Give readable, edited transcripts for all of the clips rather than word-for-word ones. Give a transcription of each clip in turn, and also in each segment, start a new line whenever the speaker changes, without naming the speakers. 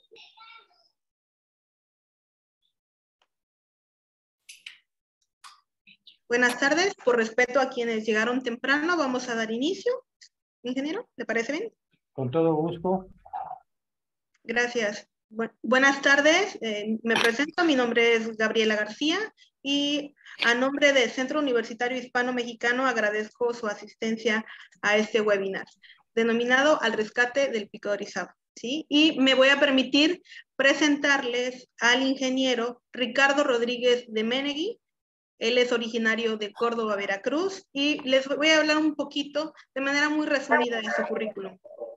Buenas tardes. Por respeto a quienes llegaron temprano, vamos a dar inicio. Ingeniero, ¿le parece bien?
Con todo gusto.
Gracias. Buenas tardes. Me presento. Mi nombre es Gabriela García y a nombre del Centro Universitario Hispano-Mexicano agradezco su asistencia a este webinar denominado Al Rescate del Pico de Orizaba. ¿Sí? Y me voy a permitir presentarles al ingeniero Ricardo Rodríguez de Menegui. Él es originario de Córdoba, Veracruz, y les voy a hablar un poquito, de manera muy resumida, de su currículum.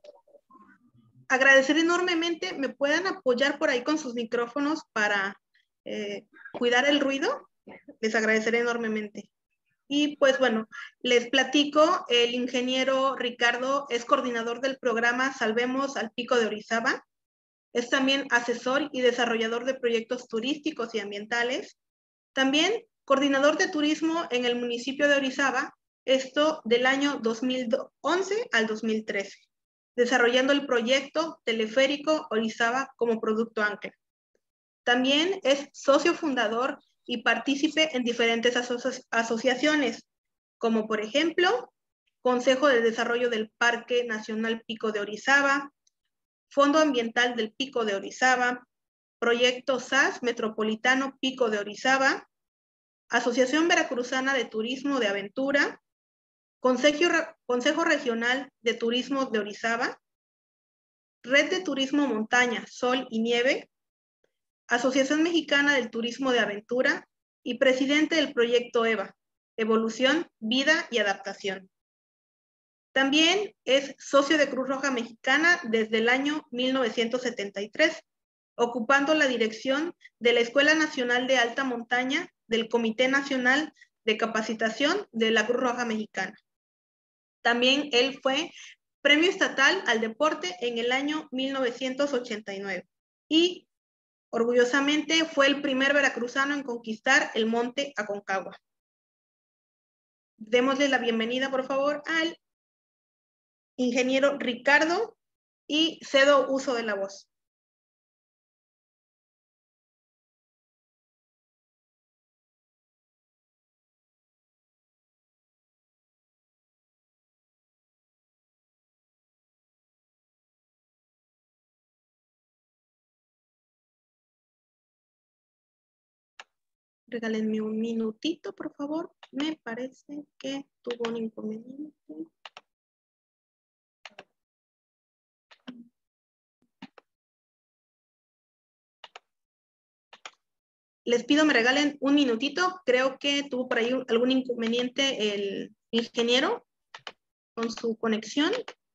Agradecer enormemente, ¿me puedan apoyar por ahí con sus micrófonos para cuidar el ruido? Les agradeceré enormemente. Y pues bueno, les platico, el ingeniero Ricardo es coordinador del programa Salvemos al Pico de Orizaba, es también asesor y desarrollador de proyectos turísticos y ambientales, también coordinador de turismo en el municipio de Orizaba, esto del año 2011 al 2013, desarrollando el proyecto Teleférico Orizaba como producto ancla. También es socio fundador y partícipe en diferentes asociaciones, como por ejemplo, Consejo de Desarrollo del Parque Nacional Pico de Orizaba, Fondo Ambiental del Pico de Orizaba, Proyecto SAS Metropolitano Pico de Orizaba, Asociación Veracruzana de Turismo de Aventura, Consejo Regional de Turismo de Orizaba, Red de Turismo Montaña, Sol y Nieve, Asociación Mexicana del Turismo de Aventura y presidente del proyecto EVA, Evolución, Vida y Adaptación. También es socio de Cruz Roja Mexicana desde el año 1973, ocupando la dirección de la Escuela Nacional de Alta Montaña del Comité Nacional de Capacitación de la Cruz Roja Mexicana. También él fue Premio Estatal al Deporte en el año 1989 y orgullosamente fue el primer veracruzano en conquistar el Monte Aconcagua. Démosle la bienvenida, por favor, al ingeniero Ricardo y cedo uso de la voz. Regálenme un minutito, por favor. Me parece que tuvo un inconveniente. Les pido me regalen un minutito. Creo que tuvo por ahí algún inconveniente el ingeniero con su conexión.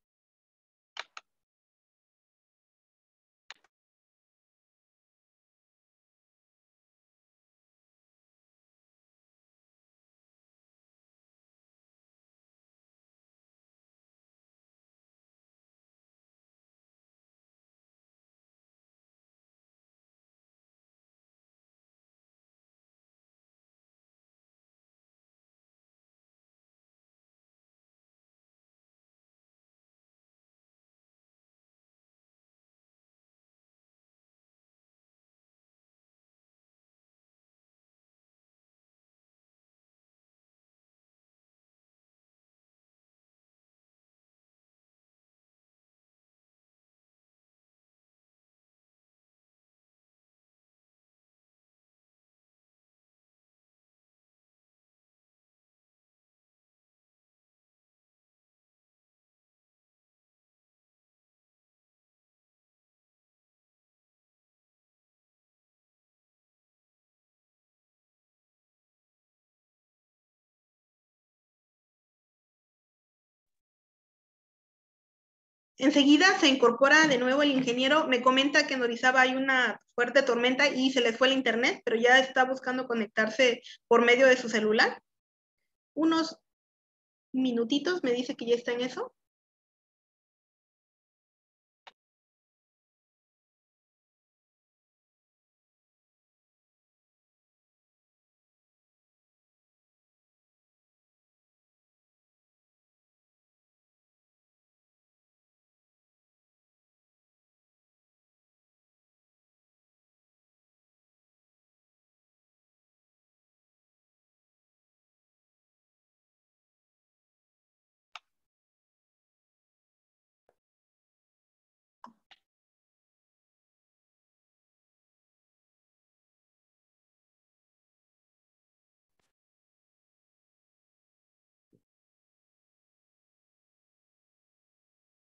Enseguida se incorpora de nuevo el ingeniero. Me comenta que en Orizaba hay una fuerte tormenta y se les fue el internet, pero ya está buscando conectarse por medio de su celular. Unos minutitos, me dice que ya está en eso.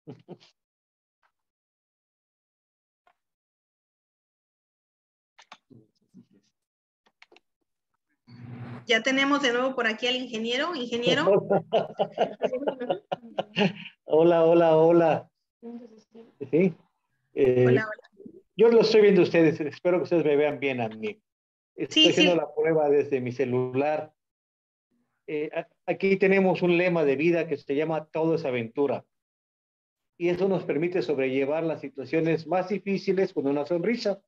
Ya tenemos de nuevo por aquí al ingeniero. Ingeniero.
Hola, hola, hola. ¿Sí?
Hola, hola.
Yo lo estoy viendo a ustedes, espero que ustedes me vean bien a mí. Estoy
Sí,
haciendo
sí.
la prueba desde mi celular. Aquí tenemos un lema de vida que se llama todo es aventura. Y eso nos permite sobrellevar las situaciones más difíciles con una sonrisa.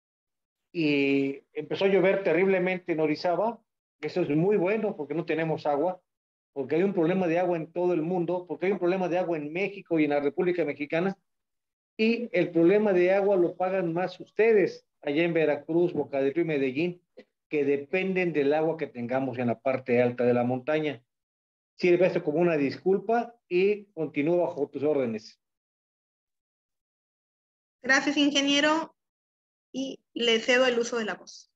Y empezó a llover terriblemente en Orizaba. Eso es muy bueno porque no tenemos agua, porque hay un problema de agua en todo el mundo, porque hay un problema de agua en México y en la República Mexicana. Y el problema de agua lo pagan más ustedes allá en Veracruz, Boca del Río y Medellín, que dependen del agua que tengamos en la parte alta de la montaña. Sirve esto como una disculpa y continúo bajo tus órdenes.
Gracias, ingeniero. Y le cedo el uso de la voz.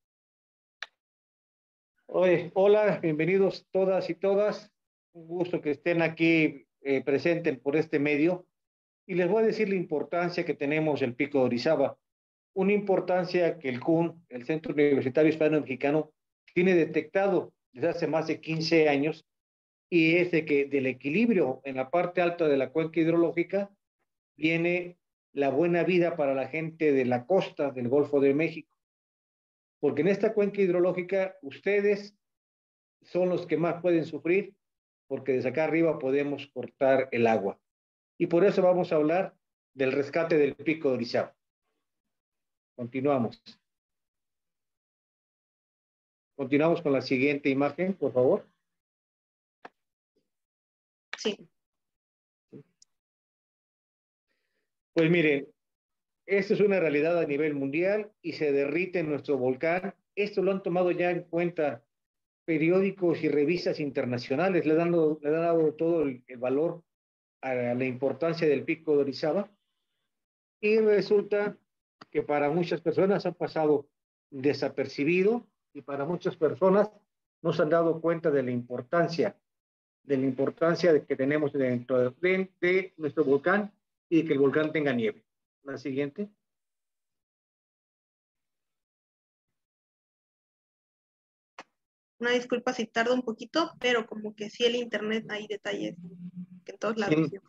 Oye, hola, bienvenidos todas y todas. Un gusto que estén aquí presentes por este medio. Y les voy a decir la importancia que tenemos el Pico de Orizaba. Una importancia que el CUN, el Centro Universitario Hispano-Mexicano, tiene detectado desde hace más de 15 años, y es de que del equilibrio en la parte alta de la cuenca hidrológica viene la buena vida para la gente de la costa del Golfo de México. Porque en esta cuenca hidrológica ustedes son los que más pueden sufrir, porque desde acá arriba podemos cortar el agua. Y por eso vamos a hablar del rescate del Pico de Orizaba. Continuamos. Continuamos con la siguiente imagen, por favor.
Sí.
Pues miren, esto es una realidad a nivel mundial y se derrite nuestro volcán. Esto lo han tomado ya en cuenta periódicos y revistas internacionales, le han dado todo el valor a la importancia del Pico de Orizaba. Y resulta que para muchas personas han pasado desapercibido y para muchas personas no se han dado cuenta de la importancia de que tenemos dentro de nuestro volcán y de que el volcán tenga nieve. La siguiente.
Una disculpa si tarda un poquito, pero como que sí el internet hay detalles que en todos lados.
Sí,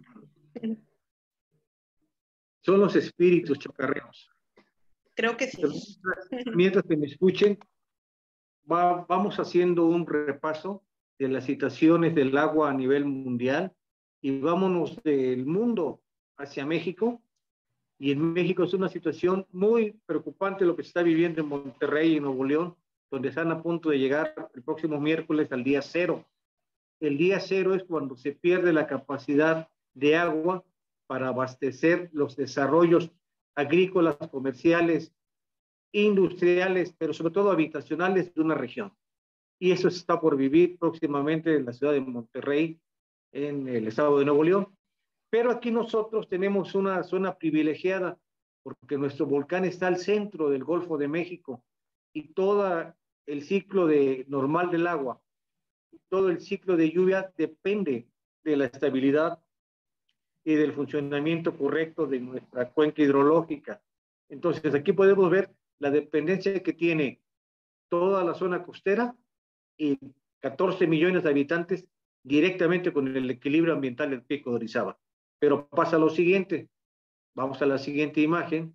son los espíritus chocarreros.
Creo que sí.
Mientras que me escuchen, vamos haciendo un repaso de las situaciones del agua a nivel mundial y vámonos del mundo hacia México. Y en México es una situación muy preocupante lo que se está viviendo en Monterrey y Nuevo León, donde están a punto de llegar el próximo miércoles al día cero. El día cero es cuando se pierde la capacidad de agua para abastecer los desarrollos agrícolas, comerciales, industriales, pero sobre todo habitacionales de una región. Y eso se está por vivir próximamente en la ciudad de Monterrey, en el estado de Nuevo León. Pero aquí nosotros tenemos una zona privilegiada porque nuestro volcán está al centro del Golfo de México y todo el ciclo normal del agua, todo el ciclo de lluvia depende de la estabilidad y del funcionamiento correcto de nuestra cuenca hidrológica. Entonces aquí podemos ver la dependencia que tiene toda la zona costera y 14 millones de habitantes directamente con el equilibrio ambiental del Pico de Orizaba. Pero pasa lo siguiente, vamos a la siguiente imagen.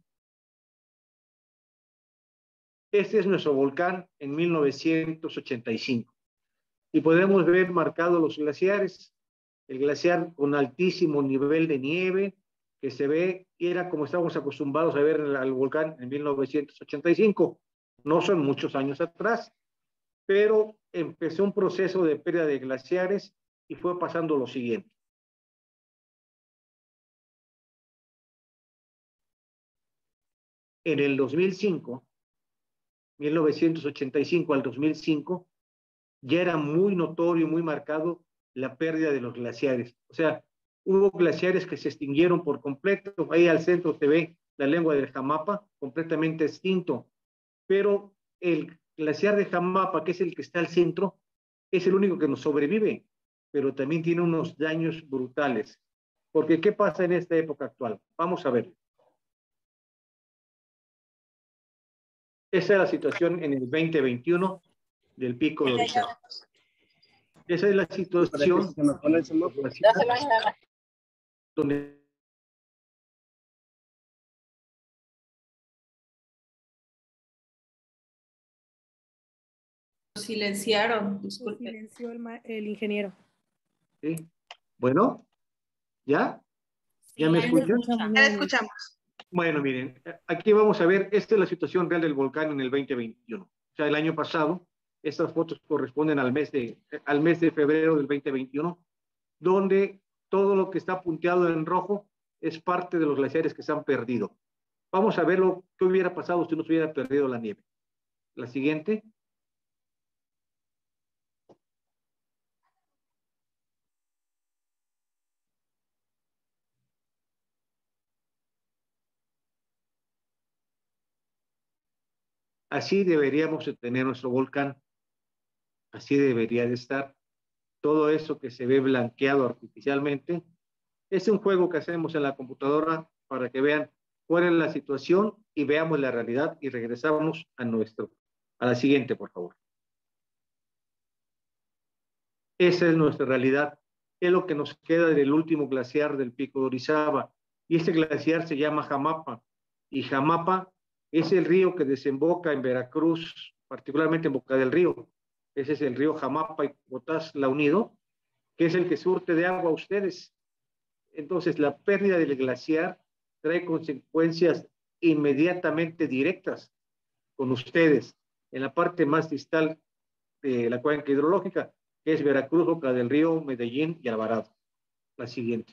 Este es nuestro volcán en 1985 y podemos ver marcados los glaciares, el glaciar con altísimo nivel de nieve que se ve y era como estábamos acostumbrados a ver al volcán en 1985. No son muchos años atrás, pero empezó un proceso de pérdida de glaciares y fue pasando lo siguiente. En el 2005, 1985 al 2005, ya era muy notorio, muy marcado la pérdida de los glaciares. O sea, hubo glaciares que se extinguieron por completo. Ahí al centro se ve la lengua del Jamapa, completamente extinto. Pero el glaciar de Jamapa, que es el que está al centro, es el único que nos sobrevive, pero también tiene unos daños brutales. Porque ¿qué pasa en esta época actual? Vamos a ver. Esa es la situación en el 2021 del pico de Orizaba. Esa es la situación donde
Silenciaron, disculpe.
Silenció el ingeniero.
¿sí? Bueno, ¿ya? ¿Ya
Sí,
me
ya
escuchan?
Ya la escuchamos.
Bueno, miren, aquí vamos a ver, esta es la situación real del volcán en el 2021. O sea, el año pasado, estas fotos corresponden al mes de febrero del 2021, donde todo lo que está punteado en rojo es parte de los glaciares que se han perdido. Vamos a ver lo que hubiera pasado si no se hubiera perdido la nieve. La siguiente. Así deberíamos de tener nuestro volcán. Así debería de estar. Todo eso que se ve blanqueado artificialmente es un juego que hacemos en la computadora para que vean cuál es la situación y veamos la realidad y regresamos a la siguiente, por favor. Esa es nuestra realidad. Es lo que nos queda del último glaciar del pico de Orizaba. Y este glaciar se llama Jamapa. Y Jamapa es el río que desemboca en Veracruz, particularmente en Boca del Río. Ese es el río Jamapa y Potás la Unido, que es el que surte de agua a ustedes. Entonces, la pérdida del glaciar trae consecuencias inmediatamente directas con ustedes en la parte más distal de la cuenca hidrológica, que es Veracruz, Boca del Río, Medellín y Alvarado. La siguiente.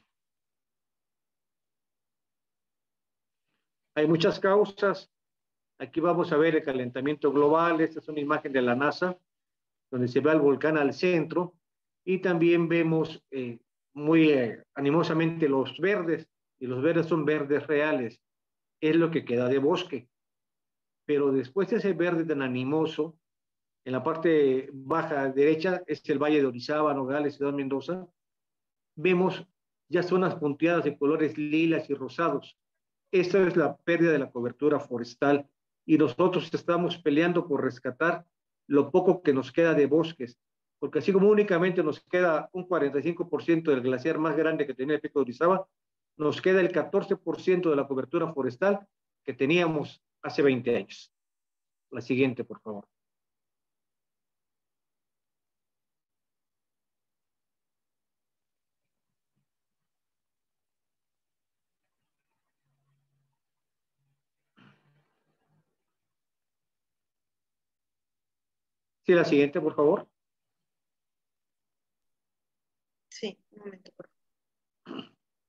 Hay muchas causas. Aquí vamos a ver el calentamiento global. Esta es una imagen de la NASA, donde se ve el volcán al centro. Y también vemos muy animosamente los verdes, y los verdes son verdes reales. Es lo que queda de bosque. Pero después de ese verde tan animoso, en la parte baja derecha es el Valle de Orizaba, Nogales, Ciudad Mendoza. Vemos ya zonas punteadas de colores lilas y rosados. Esta es la pérdida de la cobertura forestal y nosotros estamos peleando por rescatar lo poco que nos queda de bosques, porque así como únicamente nos queda un 45% del glaciar más grande que tenía el pico de Orizaba, nos queda el 14% de la cobertura forestal que teníamos hace 20 años. La siguiente, por favor. Sí, la siguiente, por favor.
Sí, un momento, por favor.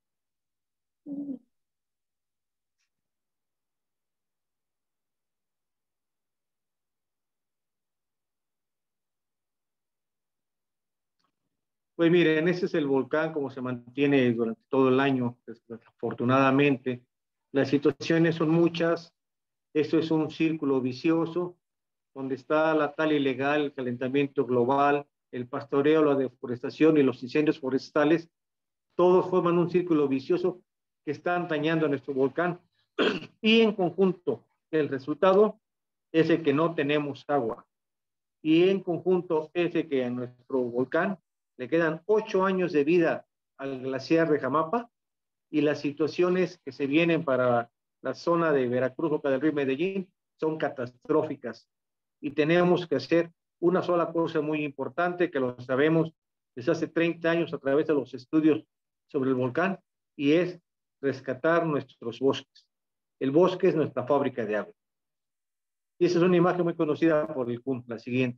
Pues miren, ese es el volcán como se mantiene durante todo el año, desafortunadamente. Las situaciones son muchas. Esto es un círculo vicioso donde está la tala ilegal, el calentamiento global, el pastoreo, la deforestación y los incendios forestales. Todos forman un círculo vicioso que están dañando a nuestro volcán. Y en conjunto, el resultado es el que no tenemos agua. Y en conjunto es el que a nuestro volcán le quedan 8 años de vida al glaciar de Jamapa y las situaciones que se vienen para la zona de Veracruz, Boca del Río y Medellín son catastróficas. Y tenemos que hacer una sola cosa muy importante que lo sabemos desde hace 30 años a través de los estudios sobre el volcán y es rescatar nuestros bosques. El bosque es nuestra fábrica de agua. Y esa es una imagen muy conocida por el CUN, la siguiente.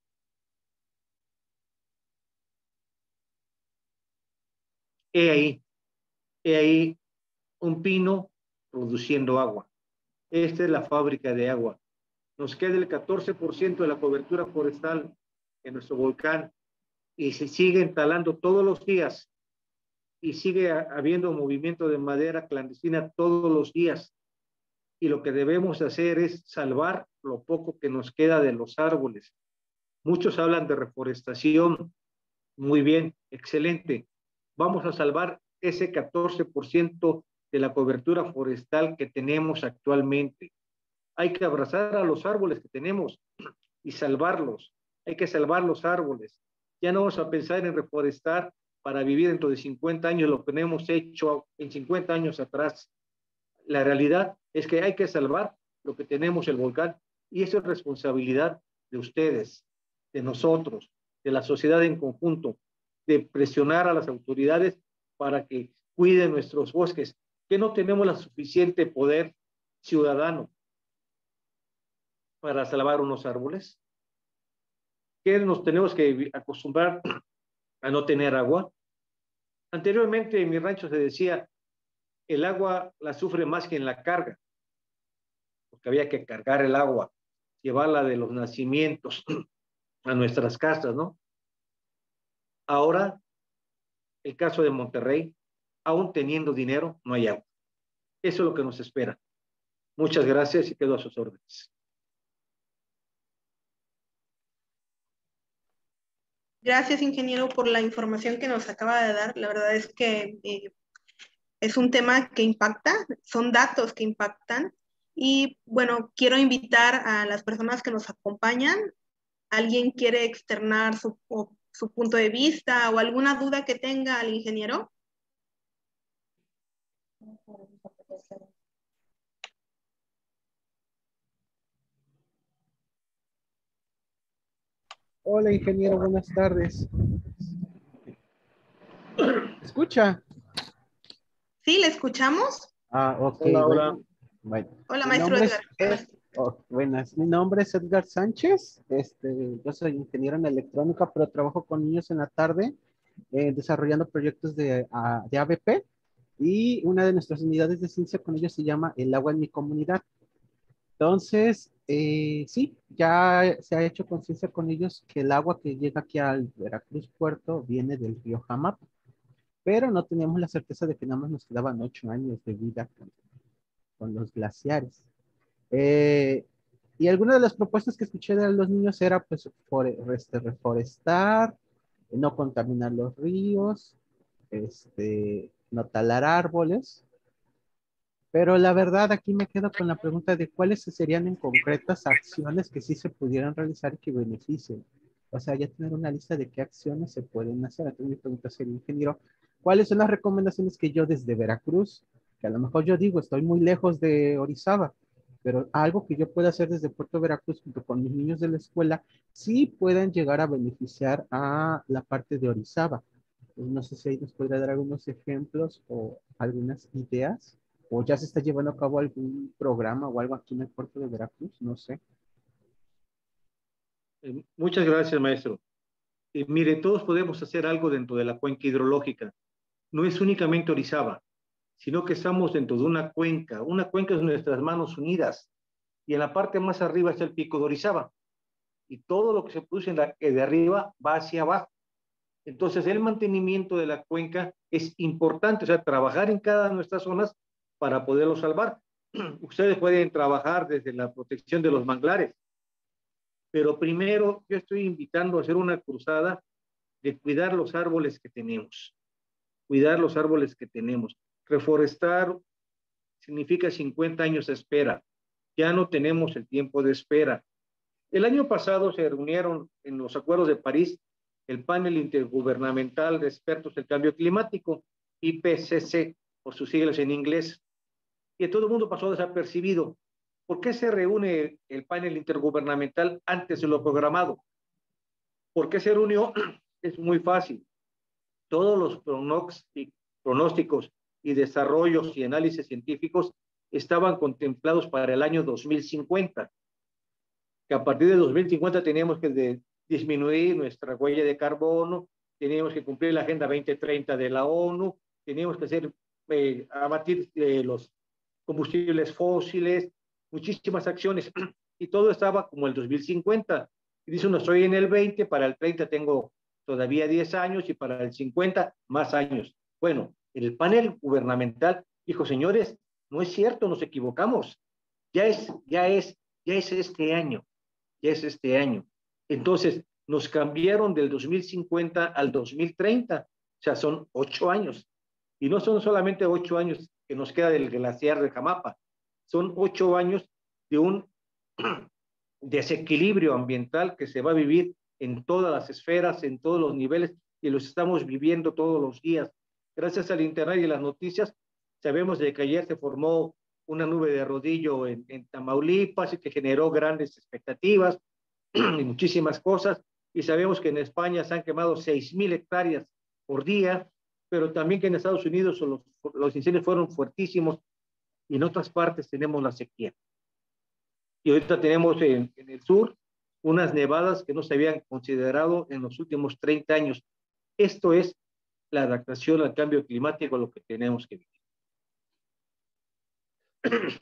He ahí un pino produciendo agua. Esta es la fábrica de agua. Nos queda el 14% de la cobertura forestal en nuestro volcán y se siguen talando todos los días y sigue habiendo movimiento de madera clandestina todos los días. Y lo que debemos hacer es salvar lo poco que nos queda de los árboles. Muchos hablan de reforestación. Muy bien, excelente. Vamos a salvar ese 14% de la cobertura forestal que tenemos actualmente. Hay que abrazar a los árboles que tenemos y salvarlos. Hay que salvar los árboles. Ya no vamos a pensar en reforestar para vivir dentro de 50 años lo que hemos hecho en 50 años atrás. La realidad es que hay que salvar lo que tenemos, el volcán, y eso es responsabilidad de ustedes, de nosotros, de la sociedad en conjunto, de presionar a las autoridades para que cuiden nuestros bosques, que no tenemos el suficiente poder ciudadano para salvar unos árboles, que nos tenemos que acostumbrar a no tener agua. Anteriormente en mi rancho se decía, el agua la sufre más quien la carga, porque había que cargar el agua, llevarla de los nacimientos a nuestras casas, ¿no? Ahora, el caso de Monterrey, aún teniendo dinero, no hay agua. Eso es lo que nos espera. Muchas gracias y quedo a sus órdenes.
Gracias, ingeniero, por la información que nos acaba de dar. La verdad es que es un tema que impacta, son datos que impactan. Y bueno, quiero invitar a las personas que nos acompañan. ¿Alguien quiere externar su punto de vista o alguna duda que tenga al ingeniero?
Hola, ingeniero, buenas tardes. ¿Escucha?
Sí, ¿le escuchamos?
Ok.
Hola, hola.
Bueno.
Hola,
Mi
maestro
nombre
Edgar.
Buenas, mi nombre es Edgar Sánchez. Yo soy ingeniero en electrónica, pero trabajo con niños en la tarde, desarrollando proyectos de ABP. Y una de nuestras unidades de ciencia con ellos se llama El agua en mi comunidad. Entonces, sí, ya se ha hecho conciencia con ellos que el agua que llega aquí al Veracruz Puerto viene del río Jamapa, pero no teníamos la certeza de que nada más nos quedaban 8 años de vida con los glaciares. Y alguna de las propuestas que escuché de los niños era pues reforestar, no contaminar los ríos, no talar árboles. Pero la verdad aquí me quedo con la pregunta de cuáles serían en concretas acciones que sí se pudieran realizar y que beneficien. O sea, ya tener una lista de qué acciones se pueden hacer. Entonces mi pregunta sería, ingeniero, ¿cuáles son las recomendaciones que yo desde Veracruz, que a lo mejor yo digo, estoy muy lejos de Orizaba, pero algo que yo pueda hacer desde Puerto Veracruz junto con mis niños de la escuela, sí puedan llegar a beneficiar a la parte de Orizaba? Pues no sé si ahí nos podría dar algunos ejemplos o algunas ideas. ¿O ya se está llevando a cabo algún programa o algo aquí en el puerto de Veracruz? No sé.
Muchas gracias, maestro. Mire, todos podemos hacer algo dentro de la cuenca hidrológica. No es únicamente Orizaba, sino que estamos dentro de una cuenca. Una cuenca es nuestras manos unidas. Y en la parte más arriba está el pico de Orizaba. Y todo lo que se produce de arriba va hacia abajo. Entonces, el mantenimiento de la cuenca es importante, o sea, trabajar en cada una de nuestras zonas para poderlo salvar. Ustedes pueden trabajar desde la protección de los manglares, pero primero yo estoy invitando a hacer una cruzada de cuidar los árboles que tenemos, cuidar los árboles que tenemos. Reforestar significa 50 años de espera, ya no tenemos el tiempo de espera. El año pasado se reunieron en los acuerdos de París el panel intergubernamental de expertos del cambio climático, IPCC, por sus siglas en inglés, y todo el mundo pasó desapercibido. ¿Por qué se reúne el panel intergubernamental antes de lo programado? ¿Por qué se reunió? Es muy fácil. Todos los pronósticos y desarrollos y análisis científicos estaban contemplados para el año 2050, que a partir de 2050 teníamos que disminuir nuestra huella de carbono, teníamos que cumplir la Agenda 2030 de la ONU, teníamos que hacer, abatir los combustibles fósiles, muchísimas acciones, y todo estaba como el 2050. Y dice uno, estoy en el 20, para el 30 tengo todavía 10 años y para el 50 más años. Bueno, el panel gubernamental dijo, señores, no es cierto, nos equivocamos, ya es este año, ya es este año. Entonces, nos cambiaron del 2050 al 2030, o sea, son 8 años. Y no son solamente 8 años que nos queda del glaciar de Jamapa, son 8 años de un desequilibrio ambiental que se va a vivir en todas las esferas, en todos los niveles, y los estamos viviendo todos los días. Gracias al Internet y las noticias, sabemos de que ayer se formó una nube de rodillo en Tamaulipas y que generó grandes expectativas y muchísimas cosas, y sabemos que en España se han quemado 6,000 hectáreas por día, pero también que en Estados Unidos los incendios fueron fuertísimos y en otras partes tenemos la sequía. Y ahorita tenemos en el sur unas nevadas que no se habían considerado en los últimos 30 años. Esto es la adaptación al cambio climático, lo que tenemos que vivir.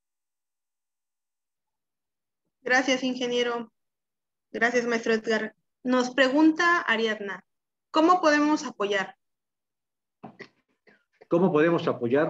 Gracias, ingeniero. Gracias, maestro Edgar. Nos pregunta Ariadna, ¿cómo podemos apoyar?
¿Cómo podemos apoyar?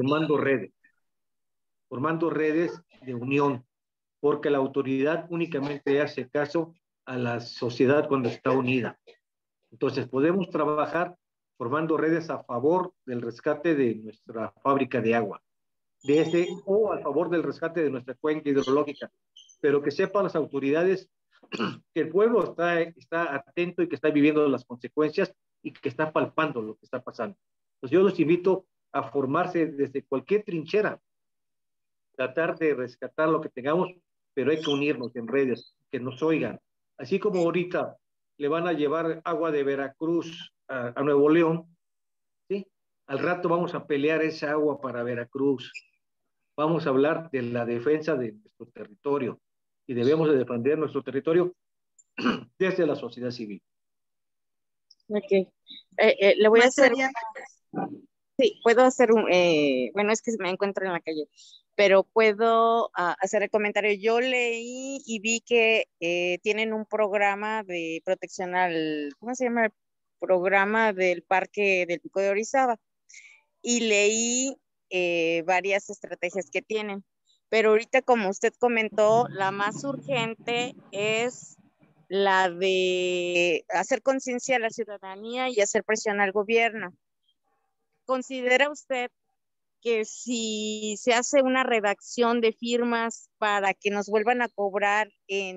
Formando redes de unión, porque la autoridad únicamente hace caso a la sociedad cuando está unida. Entonces, podemos trabajar formando redes a favor del rescate de nuestra fábrica de agua, o a favor del rescate de nuestra cuenca hidrológica, pero que sepan las autoridades que el pueblo está atento y que está viviendo las consecuencias y que está palpando lo que está pasando. Entonces, yo los invito a formarse desde cualquier trinchera, tratar de rescatar lo que tengamos, pero hay que unirnos en redes, que nos oigan. Así como ahorita le van a llevar agua de Veracruz a Nuevo León, ¿sí? Al rato vamos a pelear esa agua para Veracruz. Vamos a hablar de la defensa de nuestro territorio y debemos de defender nuestro territorio desde la sociedad civil.
Ok. Le voy a hacer... Sí, puedo hacer bueno, es que me encuentro en la calle, pero puedo hacer el comentario. Yo leí y vi que tienen un programa de protección ¿cómo se llama? El programa del Parque del Pico de Orizaba. Y leí varias estrategias que tienen. Pero ahorita, como usted comentó, la más urgente es la de hacer conciencia a la ciudadanía y hacer presión al gobierno. ¿Considera usted que si se hace una redacción de firmas para que nos vuelvan a cobrar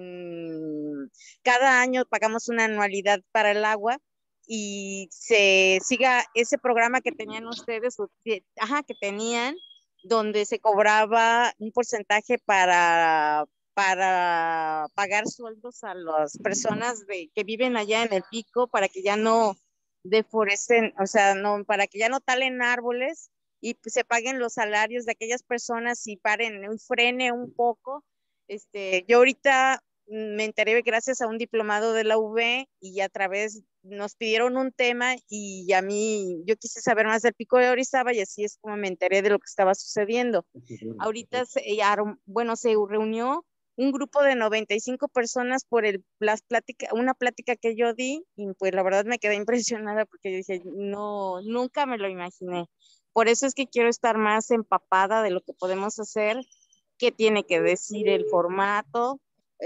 cada año pagamos una anualidad para el agua y se siga ese programa que tenían ustedes, que tenían, donde se cobraba un porcentaje para pagar sueldos a las personas que viven allá en el pico para que ya no deforesten, o sea, no, para que ya no talen árboles y pues, se paguen los salarios de aquellas personas y frene un poco. Yo ahorita me enteré gracias a un diplomado de la UV y a través nos pidieron un tema y a mí yo quise saber más del Pico de Orizaba y así es como me enteré de lo que estaba sucediendo. Ahorita se reunió un grupo de 95 personas por una plática que yo di y pues la verdad me quedé impresionada porque yo dije, no, nunca me lo imaginé. Por eso es que quiero estar más empapada de lo que podemos hacer, qué tiene que decir el formato,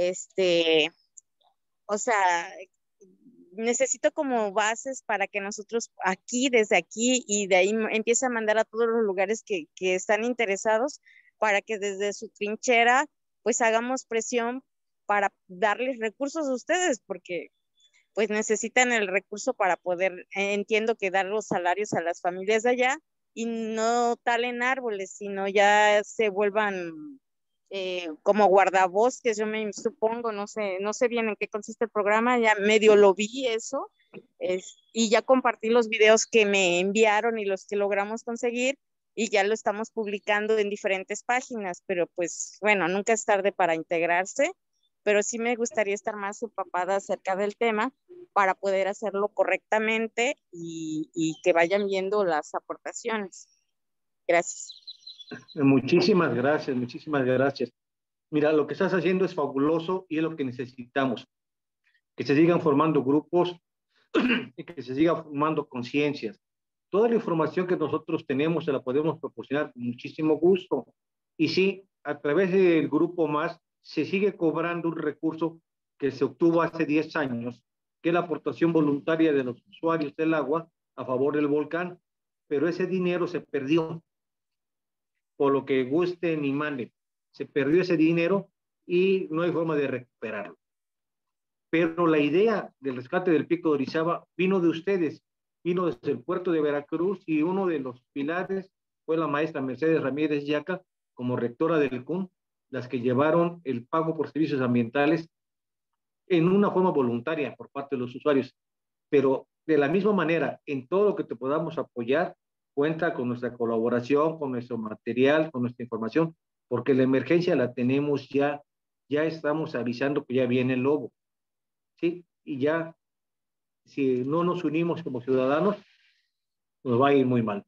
o sea, necesito como bases para que nosotros desde aquí y de ahí empiece a mandar a todos los lugares que están interesados para que desde su trinchera pues hagamos presión para darles recursos a ustedes, porque pues necesitan el recurso para poder, entiendo que dar los salarios a las familias de allá y no talen árboles, sino ya se vuelvan como guardabosques, yo me supongo, no sé bien en qué consiste el programa, ya medio lo vi eso, y ya compartí los videos que me enviaron y los que logramos conseguir, y ya lo estamos publicando en diferentes páginas, pero pues bueno, nunca es tarde para integrarse, pero sí me gustaría estar más empapada acerca del tema para poder hacerlo correctamente y que vayan viendo las aportaciones. Gracias.
Muchísimas gracias, muchísimas gracias. Mira, lo que estás haciendo es fabuloso y es lo que necesitamos. Que se sigan formando grupos y que se sigan formando conciencias. Toda la información que nosotros tenemos se la podemos proporcionar con muchísimo gusto. Y sí, a través del grupo más se sigue cobrando un recurso que se obtuvo hace 10 años, que es la aportación voluntaria de los usuarios del agua a favor del volcán. pero ese dinero se perdió, por lo que guste ni mande. Se perdió ese dinero y no hay forma de recuperarlo. Pero la idea del rescate del Pico de Orizaba vino de ustedes, vino desde el puerto de Veracruz, y uno de los pilares fue la maestra Mercedes Ramírez Yaca, como rectora del CUN, las que llevaron el pago por servicios ambientales en una forma voluntaria por parte de los usuarios. Pero de la misma manera, en todo lo que te podamos apoyar, cuenta con nuestra colaboración, con nuestro material, con nuestra información, porque la emergencia la tenemos ya estamos avisando que ya viene el lobo, ¿sí? Y ya, si no nos unimos como ciudadanos, nos va a ir muy mal.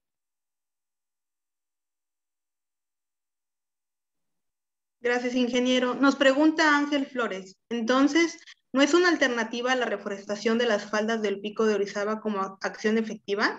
Gracias, ingeniero. Nos pregunta Ángel Flores. Entonces, ¿no es una alternativa a la reforestación de las faldas del Pico de Orizaba como acción efectiva?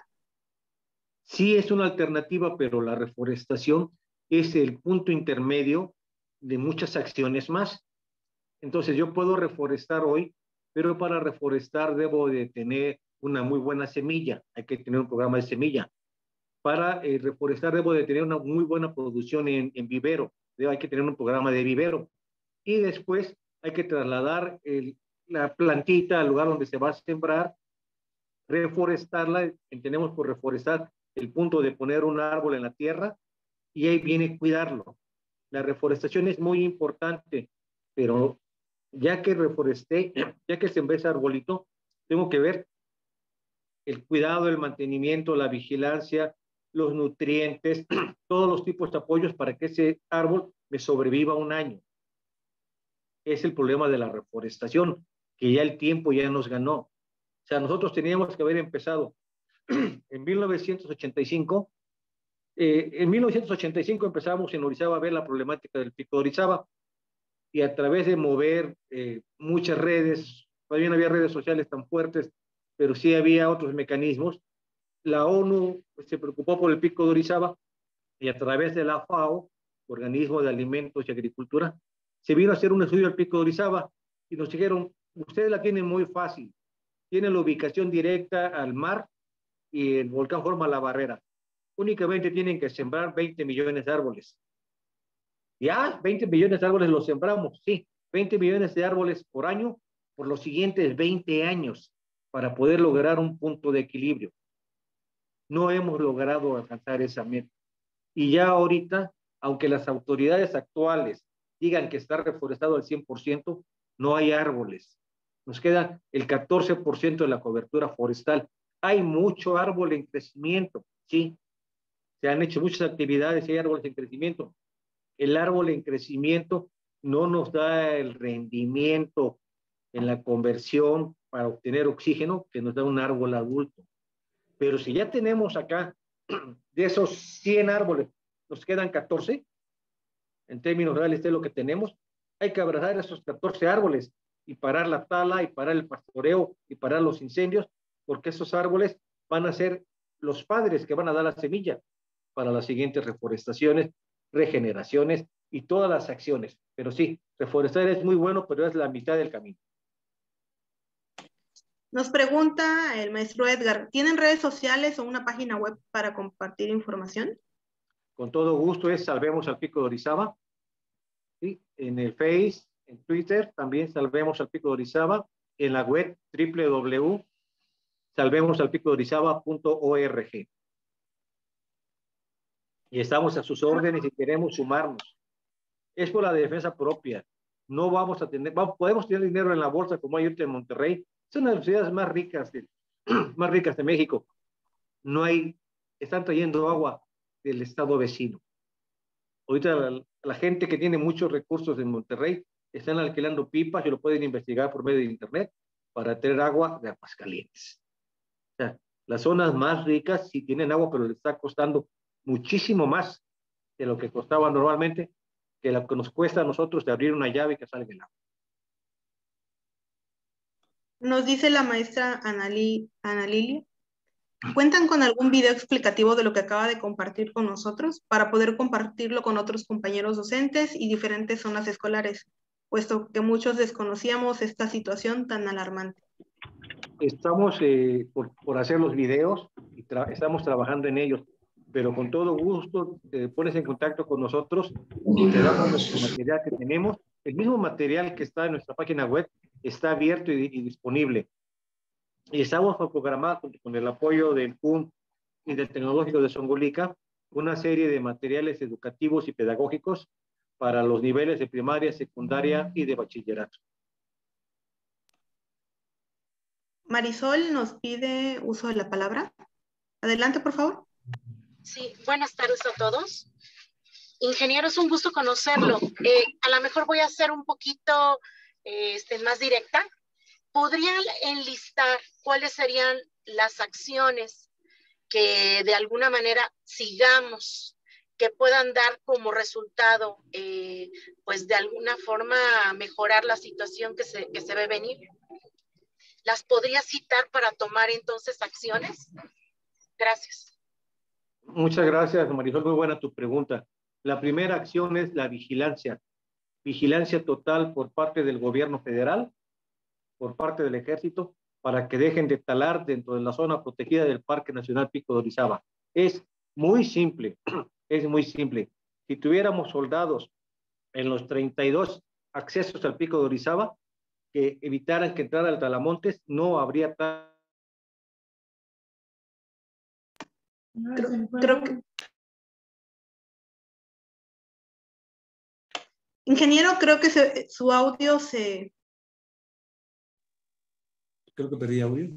Sí es una alternativa, pero la reforestación es el punto intermedio de muchas acciones más. Entonces yo puedo reforestar hoy, pero para reforestar debo de tener una muy buena semilla. Hay que tener un programa de semilla. Para reforestar debo de tener una muy buena producción en vivero. Hay que tener un programa de vivero. Y después hay que trasladar la plantita al lugar donde se va a sembrar, reforestarla. Entendemos por reforestar el punto de poner un árbol en la tierra, y ahí viene cuidarlo. La reforestación es muy importante, pero ya que reforesté, ya que sembré ese arbolito, tengo que ver el cuidado, el mantenimiento, la vigilancia, los nutrientes, todos los tipos de apoyos para que ese árbol me sobreviva un año. Es el problema de la reforestación, que ya el tiempo ya nos ganó. O sea, nosotros teníamos que haber empezado en 1985. En 1985 empezamos en Orizaba a ver la problemática del Pico de Orizaba, y a través de mover muchas redes, todavía no había redes sociales tan fuertes, pero sí había otros mecanismos. La ONU se preocupó por el Pico de Orizaba, y a través de la FAO, Organismo de Alimentos y Agricultura, se vino a hacer un estudio del Pico de Orizaba, y nos dijeron, ustedes la tienen muy fácil, tienen la ubicación directa al mar y el volcán forma la barrera. Únicamente tienen que sembrar 20 millones de árboles. Ya, 20 millones de árboles los sembramos, sí, 20 millones de árboles por año por los siguientes 20 años para poder lograr un punto de equilibrio. No hemos logrado alcanzar esa meta. Y ya ahorita, aunque las autoridades actuales digan que está reforestado al 100%, no hay árboles. Nos queda el 14% de la cobertura forestal. Hay mucho árbol en crecimiento, sí. Se han hecho muchas actividades y hay árboles en crecimiento. El árbol en crecimiento no nos da el rendimiento en la conversión para obtener oxígeno que nos da un árbol adulto. Pero si ya tenemos acá, de esos 100 árboles, nos quedan 14, en términos reales de lo que tenemos, hay que abrazar esos 14 árboles y parar la tala y parar el pastoreo y parar los incendios, porque esos árboles van a ser los padres que van a dar la semilla para las siguientes reforestaciones, regeneraciones y todas las acciones. Pero sí, reforestar es muy bueno, pero es la mitad del camino.
Nos pregunta el maestro Edgar, ¿tienen redes sociales o una página web para compartir información?
Con todo gusto, es Salvemos al Pico de Orizaba. ¿Sí? En el Face, en Twitter, también Salvemos al Pico de Orizaba. En la web www.salvemosalpicodeorizaba.org. Y estamos a sus órdenes y queremos sumarnos. Es por la defensa propia. No vamos a tener, podemos tener dinero en la bolsa como hay ahorita en Monterrey. Es una de las ciudades más ricas de México. No hay, están trayendo agua del estado vecino. Ahorita la gente que tiene muchos recursos en Monterrey están alquilando pipas y lo pueden investigar por medio de internet para tener agua de Aguascalientes. O sea, las zonas más ricas sí tienen agua, pero les está costando muchísimo más de lo que costaba normalmente, que lo que nos cuesta a nosotros de abrir una llave y que salga el agua.
Nos dice la maestra Ana Lilia, ¿cuentan con algún video explicativo de lo que acaba de compartir con nosotros para poder compartirlo con otros compañeros docentes y diferentes zonas escolares, puesto que muchos desconocíamos esta situación tan alarmante?
Estamos por hacer los videos y estamos trabajando en ellos, pero con todo gusto te pones en contacto con nosotros y te damos nuestro material que tenemos. El mismo material que está en nuestra página web está abierto y disponible. Y estamos programados con el apoyo del CUM y del Tecnológico de Zongolica una serie de materiales educativos y pedagógicos para los niveles de primaria, secundaria y de bachillerato.
Marisol nos pide uso de la palabra. Adelante, por favor.
Sí, buenas tardes a todos. Ingeniero, es un gusto conocerlo. A lo mejor voy a ser un poquito más directa. ¿Podrían enlistar cuáles serían las acciones que de alguna manera sigamos, que puedan dar como resultado, pues de alguna forma mejorar la situación que se ve venir? ¿Las podría citar para tomar entonces acciones? Gracias.
Muchas gracias, Marisol. Muy buena tu pregunta. La primera acción es la vigilancia. Vigilancia total por parte del gobierno federal, por parte del ejército, para que dejen de talar dentro de la zona protegida del Parque Nacional Pico de Orizaba. Es muy simple, es muy simple. Si tuviéramos soldados en los 32 accesos al Pico de Orizaba, que evitaran que entrara al Talamontes, no habría
Creo que... Ingeniero, creo que su audio se...
Creo que perdí audio.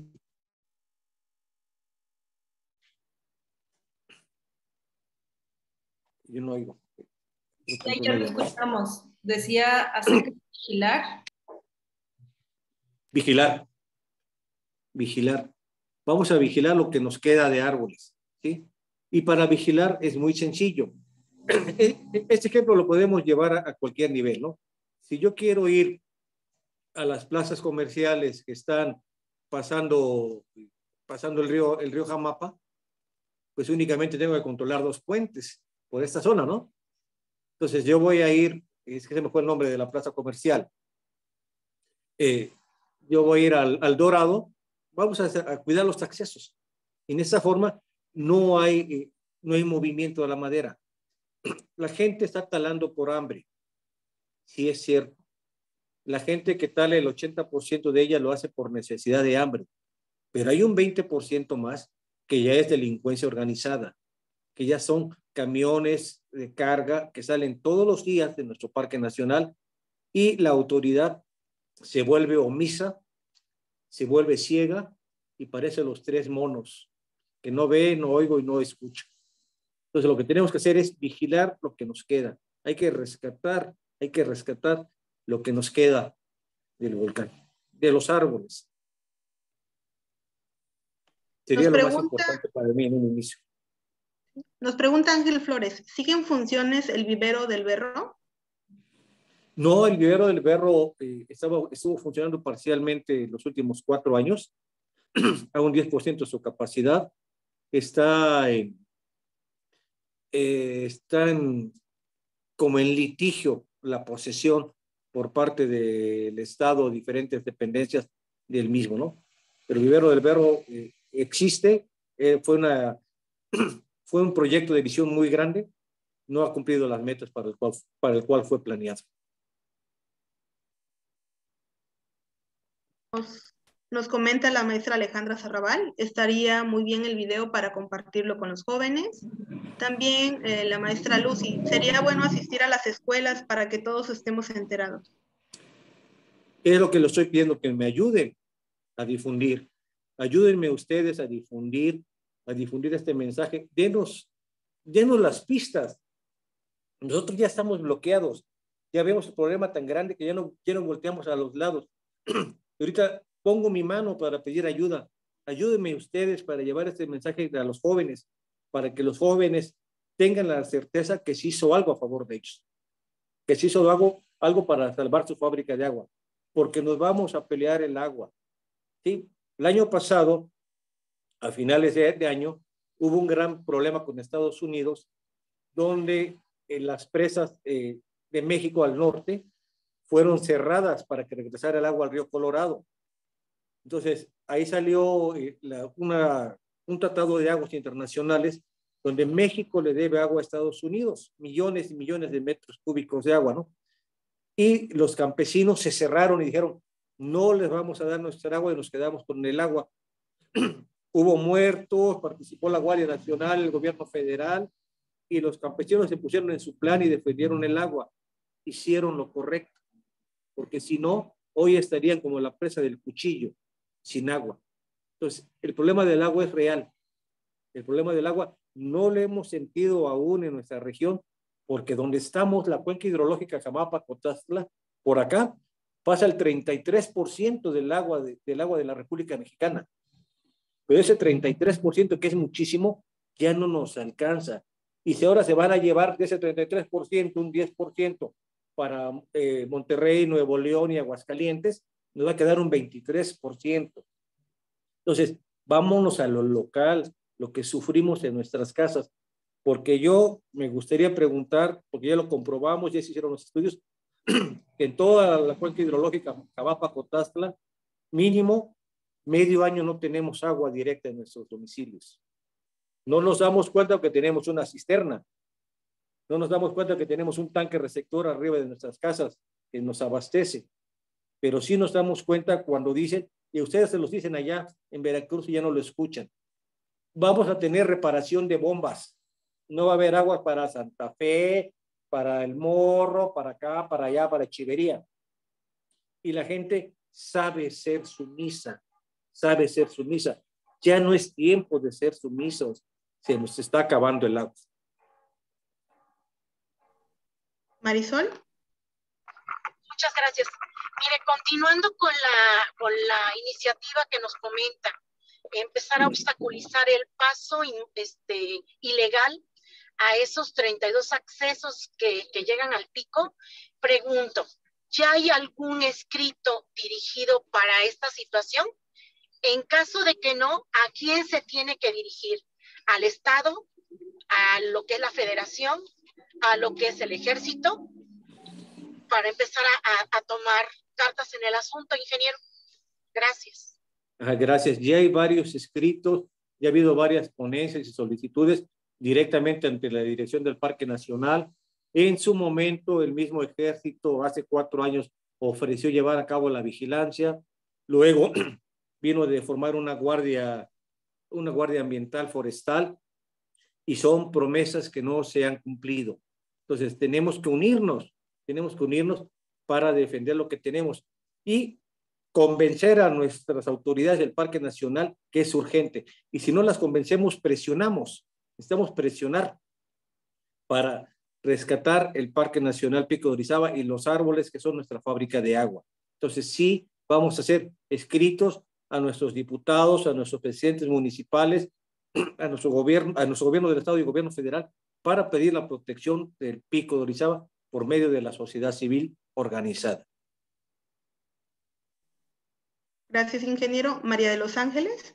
Yo no oigo.
Sí, ya lo escuchamos. Decía acerca de vigilar.
Vigilar. Vigilar. Vamos a vigilar lo que nos queda de árboles, ¿sí? Y para vigilar es muy sencillo. Este ejemplo lo podemos llevar a cualquier nivel, ¿no? Si yo quiero ir a las plazas comerciales que están pasando el río Jamapa, pues únicamente tengo que controlar 2 puentes por esta zona, ¿no? Entonces yo voy a ir, es que se me fue el nombre de la plaza comercial, yo voy a ir al Dorado, vamos a cuidar los accesos. En esa forma no hay movimiento de la madera. La gente está talando por hambre, sí es cierto. La gente que tala, el 80% de ella lo hace por necesidad de hambre, pero hay un 20% más que ya es delincuencia organizada, que ya son camiones de carga que salen todos los días de nuestro Parque Nacional y la autoridad se vuelve omisa, se vuelve ciega y parece los 3 monos, que no ve, no oigo y no escucho. Entonces lo que tenemos que hacer es vigilar lo que nos queda. Hay que rescatar lo que nos queda del volcán, de los árboles. Sería lo más importante para mí en un inicio.
Nos pregunta Ángel Flores, ¿sigue en funciones el vivero del Berro?
No, el vivero del Berro estuvo funcionando parcialmente los últimos 4 años, a un 10% de su capacidad. Están como en litigio la posesión por parte del Estado, diferentes dependencias del mismo, ¿no? Pero el vivero del Berro existe, fue un proyecto de visión muy grande, no ha cumplido las metas para el cual fue planeado.
Nos comenta la maestra Alejandra Sarrabal, estaría muy bien el video para compartirlo con los jóvenes. También la maestra Lucy, sería bueno asistir a las escuelas para que todos estemos enterados.
Es lo que le estoy pidiendo, que me ayuden a difundir. Ayúdenme ustedes a difundir este mensaje. Denos las pistas. Nosotros ya estamos bloqueados. Ya vemos el problema tan grande que ya no volteamos a los lados. Ahorita pongo mi mano para pedir ayuda. Ayúdenme ustedes para llevar este mensaje a los jóvenes, para que los jóvenes tengan la certeza que se hizo algo a favor de ellos, que se hizo algo para salvar su fábrica de agua, porque nos vamos a pelear el agua. ¿Sí? El año pasado, a finales de año, hubo un gran problema con Estados Unidos, donde las presas de México al norte fueron cerradas para que regresara el agua al río Colorado. Entonces, ahí salió un tratado de aguas internacionales donde México le debe agua a Estados Unidos, millones y millones de metros cúbicos de agua, ¿no? Y los campesinos se cerraron y dijeron, no les vamos a dar nuestra agua y nos quedamos con el agua. Hubo muertos, participó la Guardia Nacional, el gobierno federal, y los campesinos se pusieron en su plan y defendieron el agua. Hicieron lo correcto, porque si no, hoy estarían como la presa del cuchillo, sin agua. Entonces, el problema del agua es real. El problema del agua no lo hemos sentido aún en nuestra región, porque donde estamos, la cuenca hidrológica Jamapa-Cotazla, por acá, pasa el 33% del agua de la República Mexicana. Pero ese 33%, que es muchísimo, ya no nos alcanza. Y si ahora se van a llevar de ese 33%, un 10% para Monterrey, Nuevo León y Aguascalientes, nos va a quedar un 23%. Entonces, vámonos a lo local, lo que sufrimos en nuestras casas, porque yo me gustaría preguntar, porque ya lo comprobamos, ya se hicieron los estudios, que en toda la cuenca hidrológica Jamapa-Cotazla, mínimo medio año no tenemos agua directa en nuestros domicilios. No nos damos cuenta que tenemos una cisterna, no nos damos cuenta que tenemos un tanque receptor arriba de nuestras casas que nos abastece, pero sí nos damos cuenta cuando dicen, y ustedes se los dicen allá en Veracruz y ya no lo escuchan, vamos a tener reparación de bombas, no va a haber agua para Santa Fe, para El Morro, para acá, para allá, para Echeverría. Y la gente sabe ser sumisa, sabe ser sumisa. Ya no es tiempo de ser sumisos, se nos está acabando el agua.
Marisol.
Muchas gracias. Mire, continuando con la iniciativa que nos comenta, empezar a obstaculizar el paso ilegal a esos 32 accesos que llegan al pico, pregunto, ¿ya hay algún escrito dirigido para esta situación? En caso de que no, ¿a quién se tiene que dirigir? ¿Al Estado? ¿A lo que es la Federación? ¿A lo que es el Ejército? Para empezar a tomar cartas en el asunto, ingeniero. Gracias.
Gracias. Ya hay varios escritos, ya ha habido varias ponencias y solicitudes directamente ante la dirección del Parque Nacional. En su momento, el mismo Ejército, hace 4 años, ofreció llevar a cabo la vigilancia. Luego vino de formar una guardia ambiental forestal, y son promesas que no se han cumplido. Entonces, tenemos que unirnos para defender lo que tenemos y convencer a nuestras autoridades del Parque Nacional que es urgente. Y si no las convencemos, presionamos. Necesitamos presionar para rescatar el Parque Nacional Pico de Orizaba y los árboles que son nuestra fábrica de agua. Entonces, sí, vamos a hacer escritos a nuestros diputados, a nuestros presidentes municipales, a nuestro gobierno del Estado y gobierno federal, para pedir la protección del Pico de Orizaba por medio de la sociedad civil organizada.
Gracias, ingeniero. María de los Ángeles.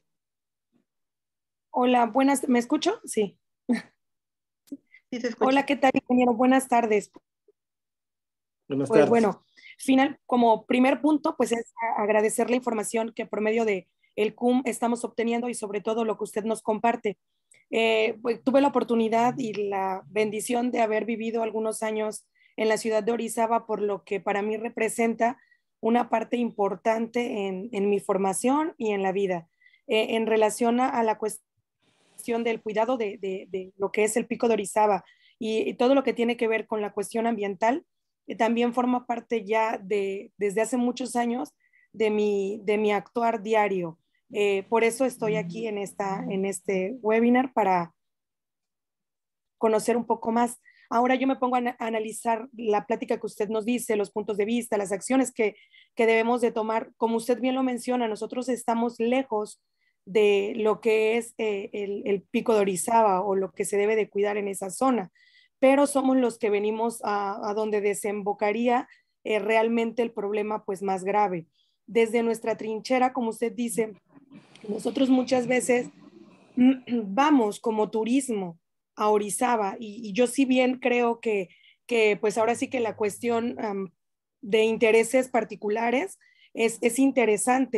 Hola, buenas, ¿me escucho? Sí.
Sí se escucha.
Hola, ¿qué tal, ingeniero? Buenas tardes.
Buenas tardes.
Bueno, como primer punto, pues es agradecer la información que por medio de el CUM estamos obteniendo y sobre todo lo que usted nos comparte. Pues, tuve la oportunidad y la bendición de haber vivido algunos años en la ciudad de Orizaba, por lo que para mí representa una parte importante en mi formación y en la vida. En relación a la cuestión del cuidado de lo que es el Pico de Orizaba y todo lo que tiene que ver con la cuestión ambiental, también forma parte ya desde hace muchos años de mi actuar diario. Por eso estoy aquí en este webinar para conocer un poco más. Ahora yo me pongo a analizar la plática que usted nos dice, los puntos de vista, las acciones que debemos de tomar. Como usted bien lo menciona, nosotros estamos lejos de lo que es el Pico de Orizaba o lo que se debe de cuidar en esa zona, pero somos los que venimos a donde desembocaría realmente el problema pues más grave. Desde nuestra trinchera, como usted dice, nosotros muchas veces vamos como turismo a Orizaba y yo si bien creo que pues ahora sí que la cuestión de intereses particulares es interesante,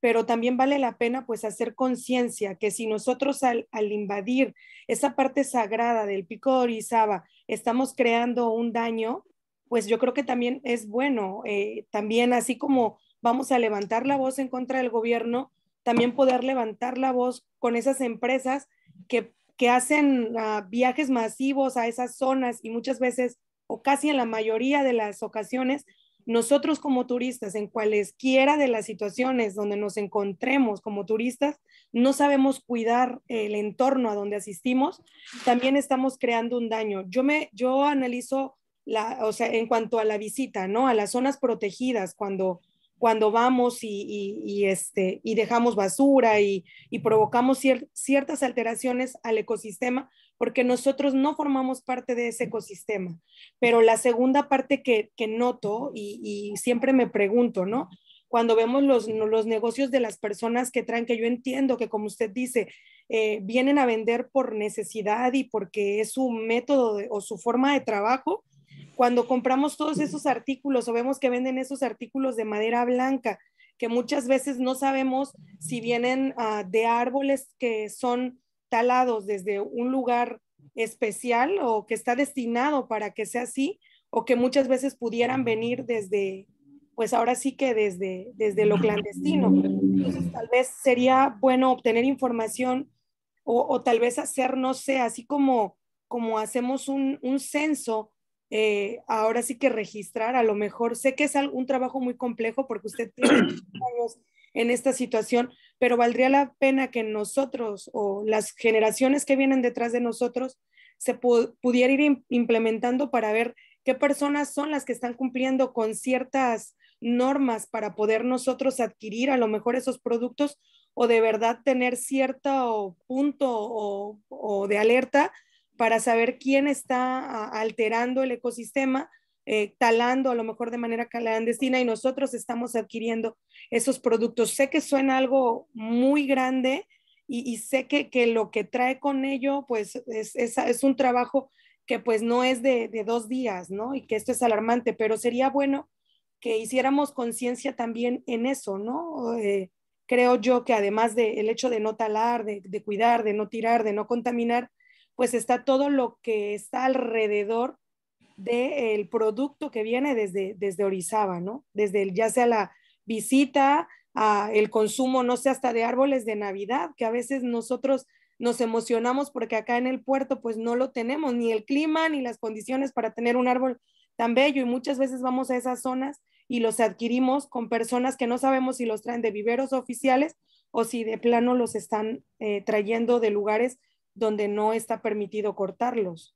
pero también vale la pena pues hacer conciencia que si nosotros al invadir esa parte sagrada del Pico de Orizaba estamos creando un daño, pues yo creo que también es bueno, también así como vamos a levantar la voz en contra del gobierno, también poder levantar la voz con esas empresas que hacen viajes masivos a esas zonas y muchas veces, o casi en la mayoría de las ocasiones, nosotros como turistas, en cualesquiera de las situaciones donde nos encontremos como turistas, no sabemos cuidar el entorno a donde asistimos, también estamos creando un daño. Yo analizo, o sea, en cuanto a la visita, ¿no? A las zonas protegidas, cuando vamos y dejamos basura y provocamos ciertas alteraciones al ecosistema, porque nosotros no formamos parte de ese ecosistema. Pero la segunda parte que noto y siempre me pregunto, ¿no? Cuando vemos los negocios de las personas que traen, que yo entiendo que como usted dice, vienen a vender por necesidad y porque es su método o su forma de trabajo, cuando compramos todos esos artículos o vemos que venden esos artículos de madera blanca, que muchas veces no sabemos si vienen de árboles que son talados desde un lugar especial o que está destinado para que sea así, o que muchas veces pudieran venir desde, pues ahora sí que desde lo clandestino. Entonces tal vez sería bueno obtener información o tal vez hacer, no sé, así como hacemos un censo, ahora sí que registrar, a lo mejor sé que es un trabajo muy complejo porque usted tiene años en esta situación, pero valdría la pena que nosotros o las generaciones que vienen detrás de nosotros se pudiera ir implementando para ver qué personas son las que están cumpliendo con ciertas normas para poder nosotros adquirir a lo mejor esos productos o de verdad tener cierto punto o de alerta para saber quién está alterando el ecosistema, talando a lo mejor de manera clandestina y nosotros estamos adquiriendo esos productos. Sé que suena algo muy grande y sé que lo que trae con ello pues es un trabajo que pues no es de 2 días, ¿no? Y que esto es alarmante, pero sería bueno que hiciéramos conciencia también en eso, ¿no? Creo yo que además del hecho de no talar, de cuidar, de no tirar, de no contaminar, pues está todo lo que está alrededor del producto que viene desde Orizaba, ¿no? Desde ya sea la visita, el consumo, no sé, hasta de árboles de Navidad, que a veces nosotros nos emocionamos porque acá en el puerto pues no lo tenemos, ni el clima, ni las condiciones para tener un árbol tan bello y muchas veces vamos a esas zonas y los adquirimos con personas que no sabemos si los traen de viveros oficiales o si de plano los están trayendo de lugares donde no está permitido cortarlos.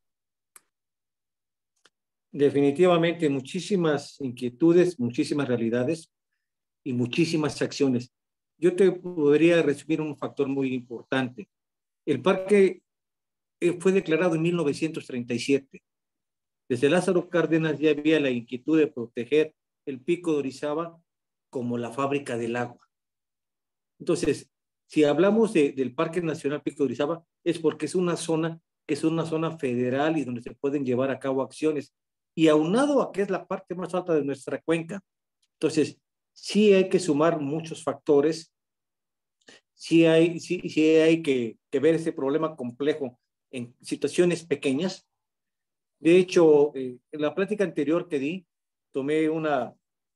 Definitivamente, muchísimas inquietudes, muchísimas realidades y muchísimas acciones. Yo te podría resumir un factor muy importante. El parque fue declarado en 1937. Desde Lázaro Cárdenas ya había la inquietud de proteger el Pico de Orizaba como la fábrica del agua. Entonces, si hablamos del Parque Nacional Pico de Orizaba, es porque es una zona que es una zona federal y donde se pueden llevar a cabo acciones. Y aunado a que es la parte más alta de nuestra cuenca. Entonces, sí hay que sumar muchos factores, sí hay que ver ese problema complejo en situaciones pequeñas. De hecho, en la plática anterior que di, tomé una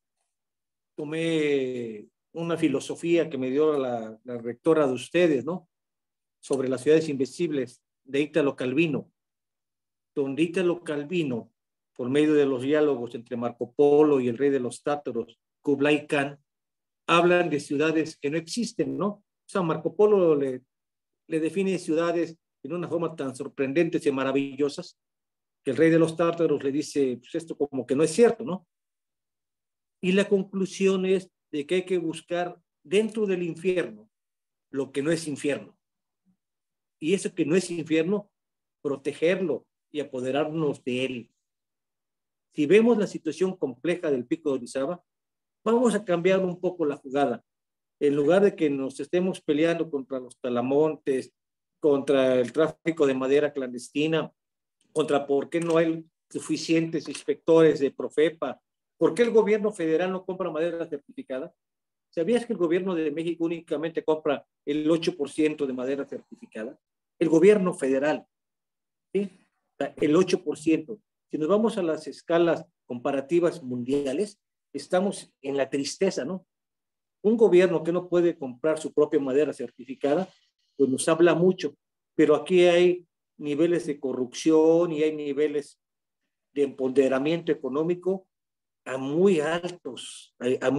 filosofía que me dio la rectora de ustedes, ¿no? Sobre las ciudades invisibles de Ítalo Calvino, donde Ítalo Calvino, por medio de los diálogos entre Marco Polo y el rey de los tátaros, Kublai Khan, hablan de ciudades que no existen, ¿no? O sea, Marco Polo le define ciudades en una forma tan sorprendentes y maravillosas que el rey de los tátaros le dice, pues esto como que no es cierto, ¿no? Y la conclusión es de que hay que buscar dentro del infierno lo que no es infierno. Y eso que no es infierno, protegerlo y apoderarnos de él. Si vemos la situación compleja del Pico de Orizaba, vamos a cambiar un poco la jugada. En lugar de que nos estemos peleando contra los talamontes, contra el tráfico de madera clandestina, contra por qué no hay suficientes inspectores de Profepa, por qué el gobierno federal no compra madera certificada, ¿Sabías que el gobierno de México únicamente compra el 8% de madera certificada? El gobierno federal, ¿sí? O sea, el 8%. Si nos vamos a las escalas comparativas mundiales, estamos en la tristeza, ¿no? Un gobierno que no puede comprar su propia madera certificada, pues nos habla mucho, pero aquí hay niveles de corrupción y hay niveles de empoderamiento económico a muy altos,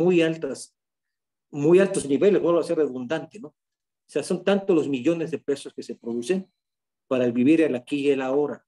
muy altos niveles, vuelvo a ser redundante, ¿no? O sea, son tantos los millones de pesos que se producen para el vivir el aquí y el ahora.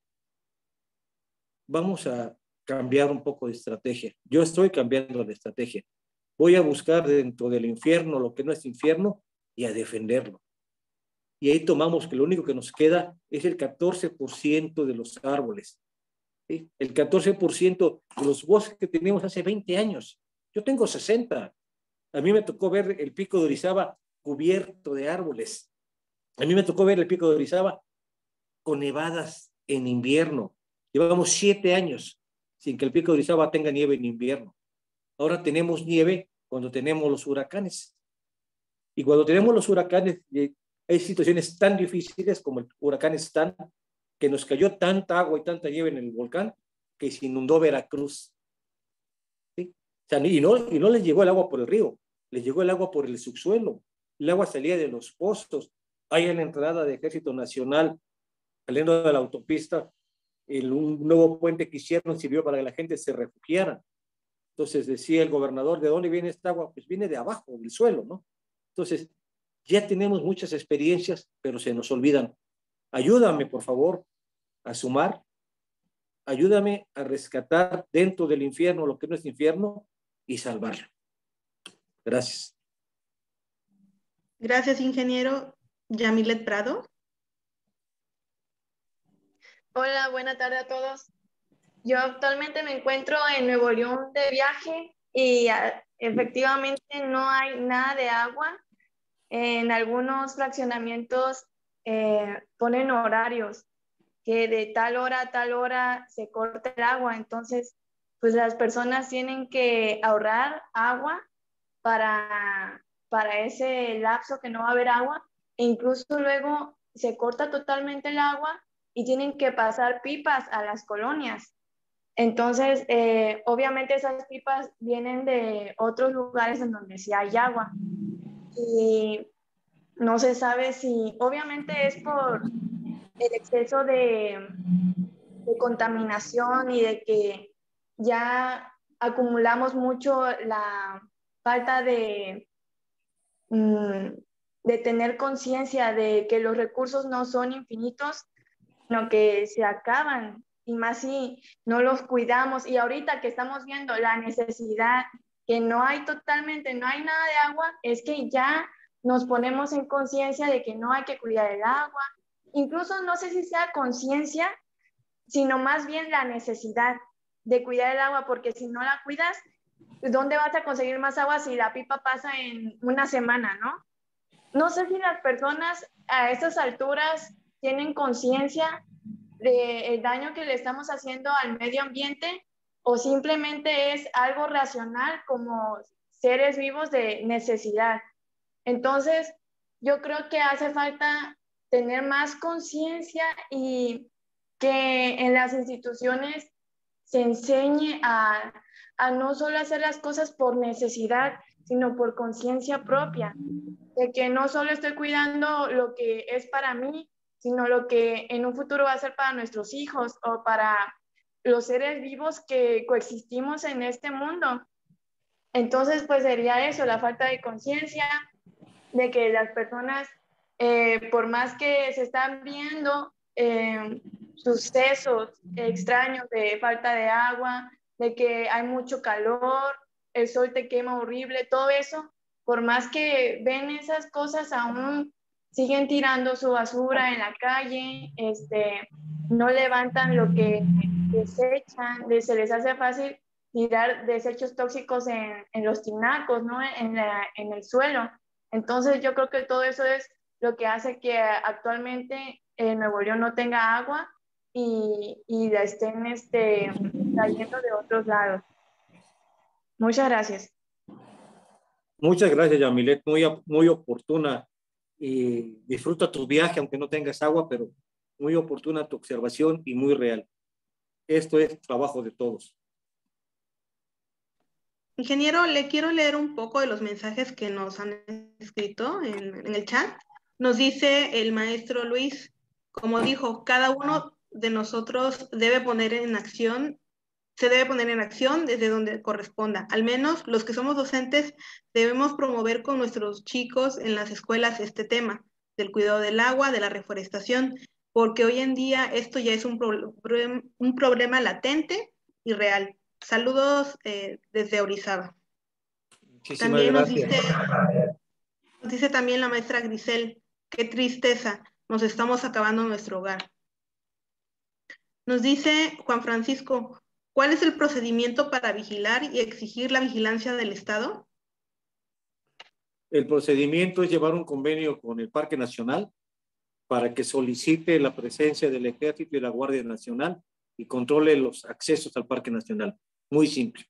Vamos a cambiar un poco de estrategia. Yo estoy cambiando de estrategia. Voy a buscar dentro del infierno lo que no es infierno y a defenderlo. Y ahí tomamos que lo único que nos queda es el 14% de los árboles. ¿Sí? El 14% de los bosques que teníamos hace 20 años. Yo tengo 60. A mí me tocó ver el Pico de Orizaba cubierto de árboles. A mí me tocó ver el Pico de Orizaba con nevadas en invierno. Llevamos 7 años sin que el Pico de Orizaba tenga nieve en invierno. Ahora tenemos nieve cuando tenemos los huracanes. Y cuando tenemos los huracanes, hay situaciones tan difíciles como el huracán Stan, que nos cayó tanta agua y tanta nieve en el volcán que se inundó Veracruz. ¿Sí? O sea, y no les llegó el agua por el río, les llegó el agua por el subsuelo. El agua salía de los pozos. Hay en la entrada del Ejército Nacional, saliendo de la autopista, un nuevo puente que hicieron sirvió para que la gente se refugiara. Entonces decía el gobernador, ¿de dónde viene esta agua? Pues viene de abajo, del suelo, ¿no? Entonces, ya tenemos muchas experiencias, pero se nos olvidan. Ayúdame, por favor, a sumar. Ayúdame a rescatar dentro del infierno lo que no es infierno y salvarlo. Gracias.
Gracias, ingeniero. Yamilet Prado.
Hola, buena tarde a todos. Yo actualmente me encuentro en Nuevo León de viaje y efectivamente no hay nada de agua. En algunos fraccionamientos ponen horarios que de tal hora a tal hora se corta el agua. Entonces, pues las personas tienen que ahorrar agua para ese lapso que no va a haber agua. E incluso luego se corta totalmente el agua y tienen que pasar pipas a las colonias. Entonces, obviamente esas pipas vienen de otros lugares en donde sí hay agua. Y no se sabe si, obviamente es por el exceso de contaminación y de que ya acumulamos mucho la falta de tener conciencia de que los recursos no son infinitos, sino que se acaban, y más si no los cuidamos. Y ahorita que estamos viendo la necesidad, que no hay totalmente, no hay nada de agua, es que ya nos ponemos en conciencia de que no hay que cuidar el agua. Incluso no sé si sea conciencia, sino más bien la necesidad de cuidar el agua, porque si no la cuidas, ¿dónde vas a conseguir más agua si la pipa pasa en una semana, no? No sé si las personas a estas alturas tienen conciencia del daño que le estamos haciendo al medio ambiente o simplemente es algo racional como seres vivos de necesidad. Entonces, yo creo que hace falta tener más conciencia y que en las instituciones se enseñe a no solo hacer las cosas por necesidad, sino por conciencia propia, de que no solo estoy cuidando lo que es para mí, sino lo que en un futuro va a ser para nuestros hijos o para los seres vivos que coexistimos en este mundo. Entonces, pues sería eso, la falta de conciencia, de que las personas, por más que se están viendo sucesos extraños de falta de agua, de que hay mucho calor, el sol te quema horrible, todo eso, por más que ven esas cosas, aún siguen tirando su basura en la calle, no levantan lo que desechan, se les hace fácil tirar desechos tóxicos en los tinacos, ¿no? En el suelo. Entonces yo creo que todo eso es lo que hace que actualmente Nuevo León no tenga agua y la estén trayendo de otros lados. Muchas gracias.
Muchas gracias, Yamilet, muy oportuna. Y disfruta tu viaje, aunque no tengas agua, pero muy oportuna tu observación y muy real. Esto es trabajo de todos.
Ingeniero, le quiero leer un poco de los mensajes que nos han escrito en el chat. Nos dice el maestro Luis, como dijo, cada uno de nosotros debe poner en acción, se debe poner en acción desde donde corresponda. Al menos los que somos docentes debemos promover con nuestros chicos en las escuelas este tema del cuidado del agua, de la reforestación, porque hoy en día esto ya es un problema latente y real. Saludos desde Orizaba.
Muchísimas
También
gracias.
nos dice también la maestra Grisel, qué tristeza, nos estamos acabando nuestro hogar. Nos dice Juan Francisco, ¿cuál es el procedimiento para vigilar y exigir la vigilancia del Estado?
El procedimiento es llevar un convenio con el Parque Nacional para que solicite la presencia del Ejército y la Guardia Nacional y controle los accesos al Parque Nacional. Muy simple.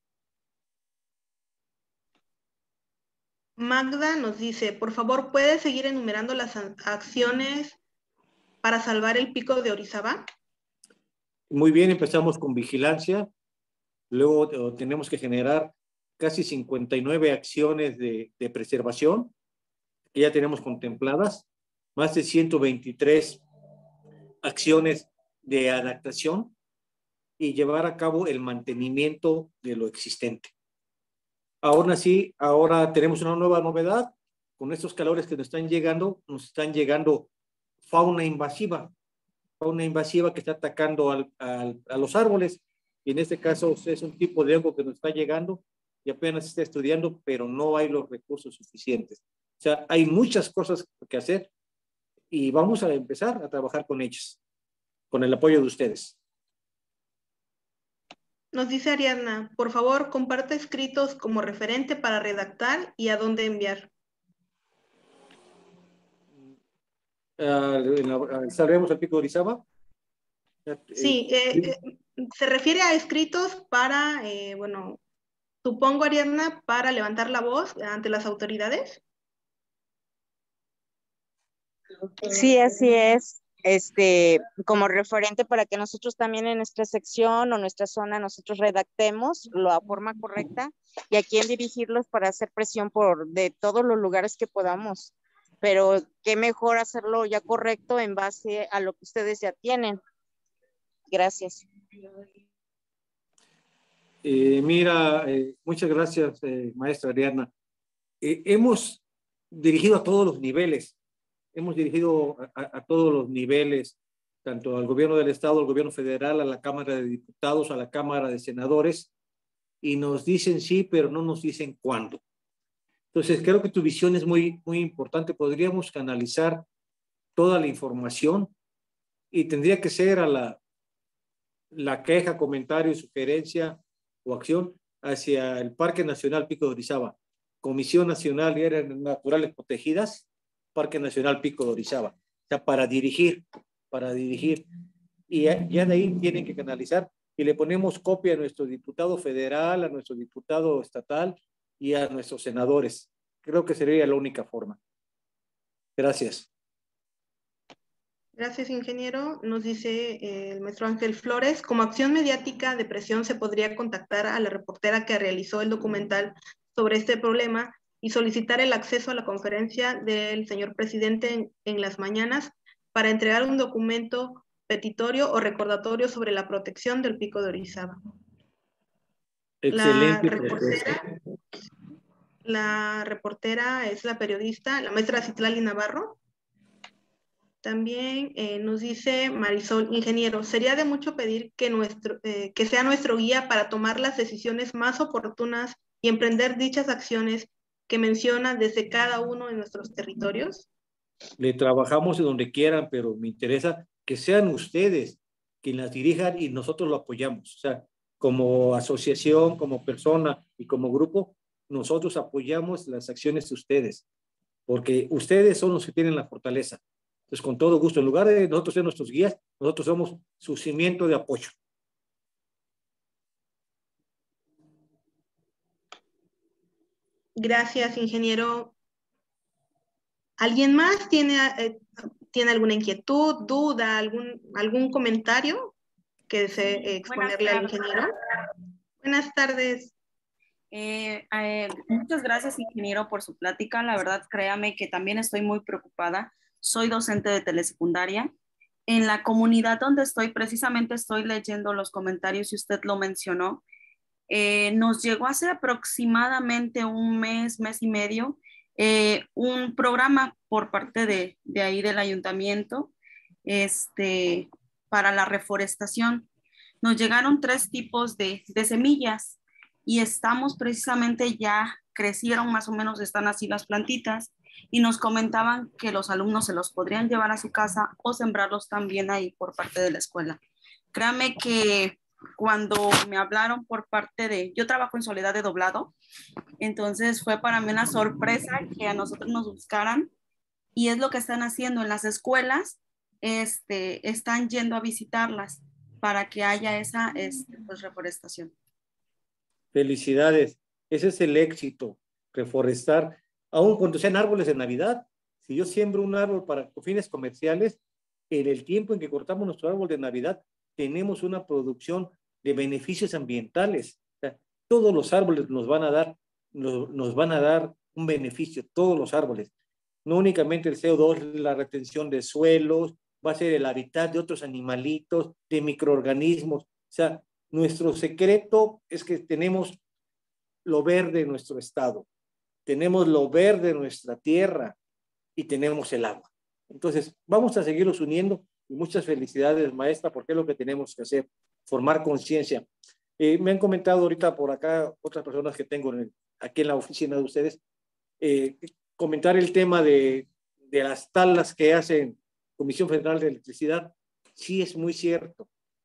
Magda nos dice, por favor, ¿puede seguir enumerando las acciones para salvar el pico de Orizaba?
Muy bien, empezamos con vigilancia. Luego tenemos que generar casi 59 acciones de preservación que ya tenemos contempladas, más de 123 acciones de adaptación y llevar a cabo el mantenimiento de lo existente. Aún así, ahora tenemos una nueva novedad. Con estos calores que nos están llegando fauna invasiva que está atacando a los árboles. Y en este caso es un tipo de hongo que nos está llegando y apenas se está estudiando, pero no hay los recursos suficientes. O sea, hay muchas cosas que hacer y vamos a empezar a trabajar con ellas, con el apoyo de ustedes.
Nos dice Ariadna, por favor, comparte escritos como referente para redactar y a dónde enviar.
¿Salvemos el pico de Orizaba?
Sí, se refiere a escritos para, bueno, supongo, Ariadna, para levantar la voz ante las autoridades.
Sí, así es. Como referente para que nosotros también en nuestra sección o nuestra zona nosotros redactemos la forma correcta y a quién dirigirlos para hacer presión de todos los lugares que podamos. Pero qué mejor hacerlo ya correcto en base a lo que ustedes ya tienen. Gracias.
Mira, muchas gracias, maestra Ariadna. Hemos dirigido a todos los niveles. Hemos dirigido a todos los niveles, tanto al gobierno del Estado, al gobierno federal, a la Cámara de Diputados, a la Cámara de Senadores, y nos dicen sí, pero no nos dicen cuándo. Entonces, creo que tu visión es muy importante. Podríamos canalizar toda la información y tendría que ser a la queja, comentario, sugerencia o acción hacia el Parque Nacional Pico de Orizaba, Comisión Nacional de Áreas Naturales Protegidas, Parque Nacional Pico de Orizaba. O sea, para dirigir. Y ya de ahí tienen que canalizar y le ponemos copia a nuestro diputado federal, a nuestro diputado estatal y a nuestros senadores. Creo que sería la única forma. Gracias.
Gracias, ingeniero. Nos dice el maestro Ángel Flores, como acción mediática de presión se podría contactar a la reportera que realizó el documental sobre este problema y solicitar el acceso a la conferencia del señor presidente en las mañanas para entregar un documento petitorio o recordatorio sobre la protección del pico de Orizaba.
Excelente.
La reportera es la periodista, la maestra Citlali Navarro. También nos dice Marisol, ingeniero, sería de mucho pedir que sea nuestro guía para tomar las decisiones más oportunas y emprender dichas acciones que menciona desde cada uno de nuestros territorios.
Le trabajamos en donde quieran, pero me interesa que sean ustedes quienes las dirijan y nosotros lo apoyamos. O sea, como asociación, como persona y como grupo, nosotros apoyamos las acciones de ustedes, porque ustedes son los que tienen la fortaleza. Entonces, con todo gusto, en lugar de nosotros ser nuestros guías, nosotros somos su cimiento de apoyo.
Gracias, ingeniero. ¿Alguien más tiene alguna inquietud, duda, algún comentario que desee exponerle al ingeniero? Buenas tardes.
Muchas gracias, ingeniero, por su plática. La verdad, créame que también estoy muy preocupada. Soy docente de telesecundaria. En la comunidad donde estoy, precisamente estoy leyendo los comentarios y usted lo mencionó. Nos llegó hace aproximadamente un mes y medio, un programa por parte de ahí del ayuntamiento para la reforestación. Nos llegaron 3 tipos de semillas y estamos precisamente ya crecieron, más o menos están así las plantitas, y nos comentaban que los alumnos se los podrían llevar a su casa o sembrarlos también ahí por parte de la escuela. Créame que cuando me hablaron por parte yo trabajo en Soledad de Doblado, entonces fue para mí una sorpresa que a nosotros nos buscaran, y es lo que están haciendo en las escuelas, están yendo a visitarlas para que haya esa pues, reforestación.
Felicidades, ese es el éxito, reforestar, aun cuando sean árboles de Navidad. Si yo siembro un árbol para fines comerciales, en el tiempo en que cortamos nuestro árbol de Navidad, tenemos una producción de beneficios ambientales. O sea, todos los árboles nos van a dar un beneficio, todos los árboles. No únicamente el CO2, la retención de suelos, va a ser el hábitat de otros animalitos, de microorganismos. O sea, nuestro secreto es que tenemos lo verde en nuestro estado, tenemos lo verde en nuestra tierra y tenemos el agua. Entonces, vamos a seguirlos uniendo, y muchas felicidades, maestra, porque es lo que tenemos que hacer, formar conciencia. Me han comentado ahorita por acá otras personas que tengo aquí en la oficina de ustedes, comentar el tema de las talas que hacen Comisión Federal de Electricidad. Sí, es muy cierto.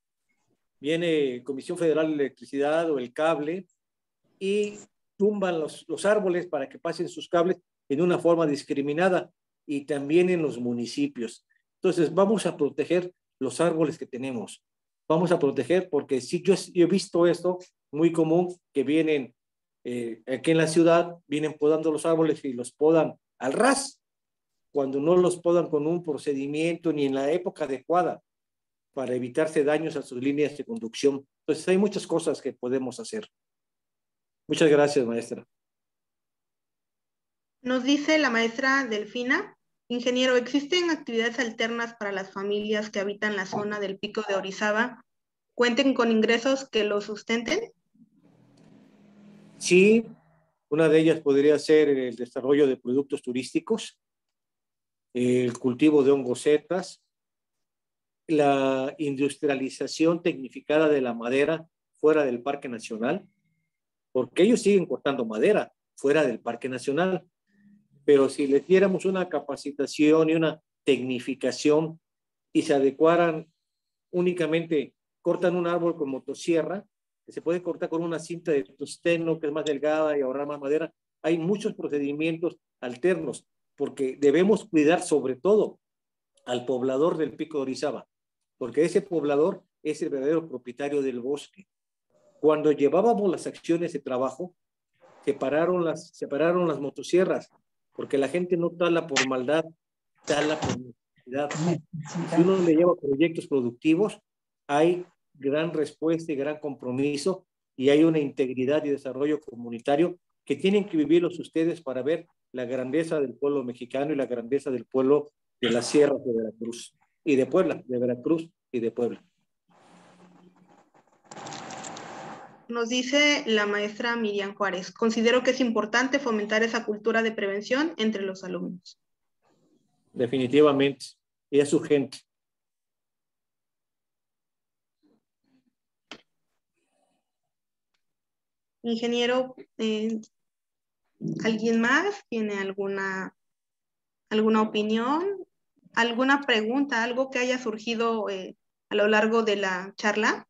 Viene Comisión Federal de Electricidad o el cable y tumban los árboles para que pasen sus cables en una forma discriminada, y también en los municipios. Entonces, vamos a proteger los árboles que tenemos. Vamos a proteger, porque sí, yo he visto esto muy común, que vienen aquí en la ciudad, vienen podando los árboles y los podan al ras, cuando no los podan con un procedimiento ni en la época adecuada para evitarse daños a sus líneas de conducción. Entonces, hay muchas cosas que podemos hacer. Muchas gracias, maestra.
Nos dice la maestra Delfina: ingeniero, ¿existen actividades alternas para las familias que habitan la zona del Pico de Orizaba? ¿Cuenten con ingresos que los sustenten?
Sí, una de ellas podría ser el desarrollo de productos turísticos, el cultivo de hongos setas, la industrialización tecnificada de la madera fuera del Parque Nacional, porque ellos siguen cortando madera fuera del Parque Nacional. Pero si les diéramos una capacitación y una tecnificación y se adecuaran, únicamente cortan un árbol con motosierra, que se puede cortar con una cinta de tungsteno que es más delgada y ahorrar más madera. Hay muchos procedimientos alternos, porque debemos cuidar sobre todo al poblador del Pico de Orizaba, porque ese poblador es el verdadero propietario del bosque. Cuando llevábamos las acciones de trabajo, separaron las motosierras, porque la gente no tala por maldad, tala por necesidad. Si uno le lleva proyectos productivos, hay gran respuesta y gran compromiso, y hay una integridad y desarrollo comunitario que tienen que vivirlos ustedes para ver la grandeza del pueblo mexicano y la grandeza del pueblo de las sierras de Veracruz y de Puebla, de Veracruz y de Puebla.
Nos dice la maestra Miriam Juárez: considero que es importante fomentar esa cultura de prevención entre los alumnos.
Definitivamente, y es urgente.
Ingeniero, ¿alguien más tiene alguna opinión, alguna pregunta, algo que haya surgido a lo largo de la charla?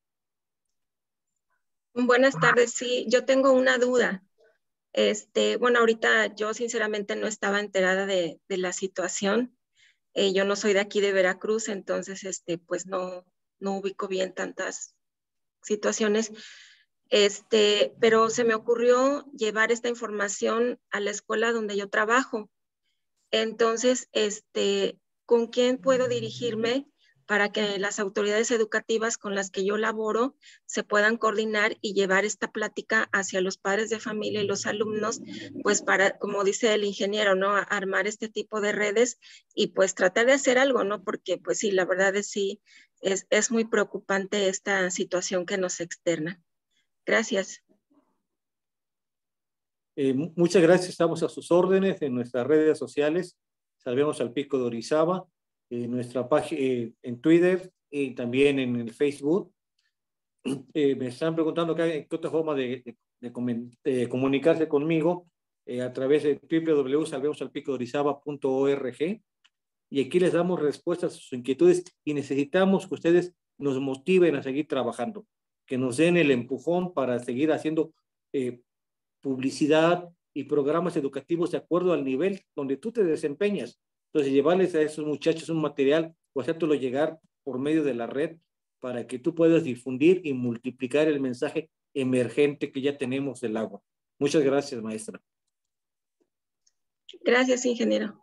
Buenas tardes, sí, yo tengo una duda. Bueno, ahorita yo sinceramente no estaba enterada de la situación. Yo no soy de aquí de Veracruz, entonces pues no ubico bien tantas situaciones. Pero se me ocurrió llevar esta información a la escuela donde yo trabajo. Entonces, ¿con quién puedo dirigirme para que las autoridades educativas con las que yo laboro se puedan coordinar y llevar esta plática hacia los padres de familia y los alumnos, pues para, como dice el ingeniero, ¿no? Armar este tipo de redes y pues tratar de hacer algo, ¿no? Porque pues sí, la verdad es sí, es muy preocupante esta situación que nos externa. Gracias.
Muchas gracias, estamos a sus órdenes en nuestras redes sociales, Salvemos al Pico de Orizaba, en nuestra página, en Twitter y también en el Facebook. Me están preguntando qué otra forma de comunicarse conmigo a través de www.salvemosalpicodeorizaba.org, y aquí les damos respuestas a sus inquietudes y necesitamos que ustedes nos motiven a seguir trabajando, que nos den el empujón para seguir haciendo publicidad y programas educativos de acuerdo al nivel donde tú te desempeñas. Entonces, llevarles a esos muchachos un material o hacértelo llegar por medio de la red para que tú puedas difundir y multiplicar el mensaje emergente que ya tenemos del agua. Muchas gracias, maestra.
Gracias, ingeniero.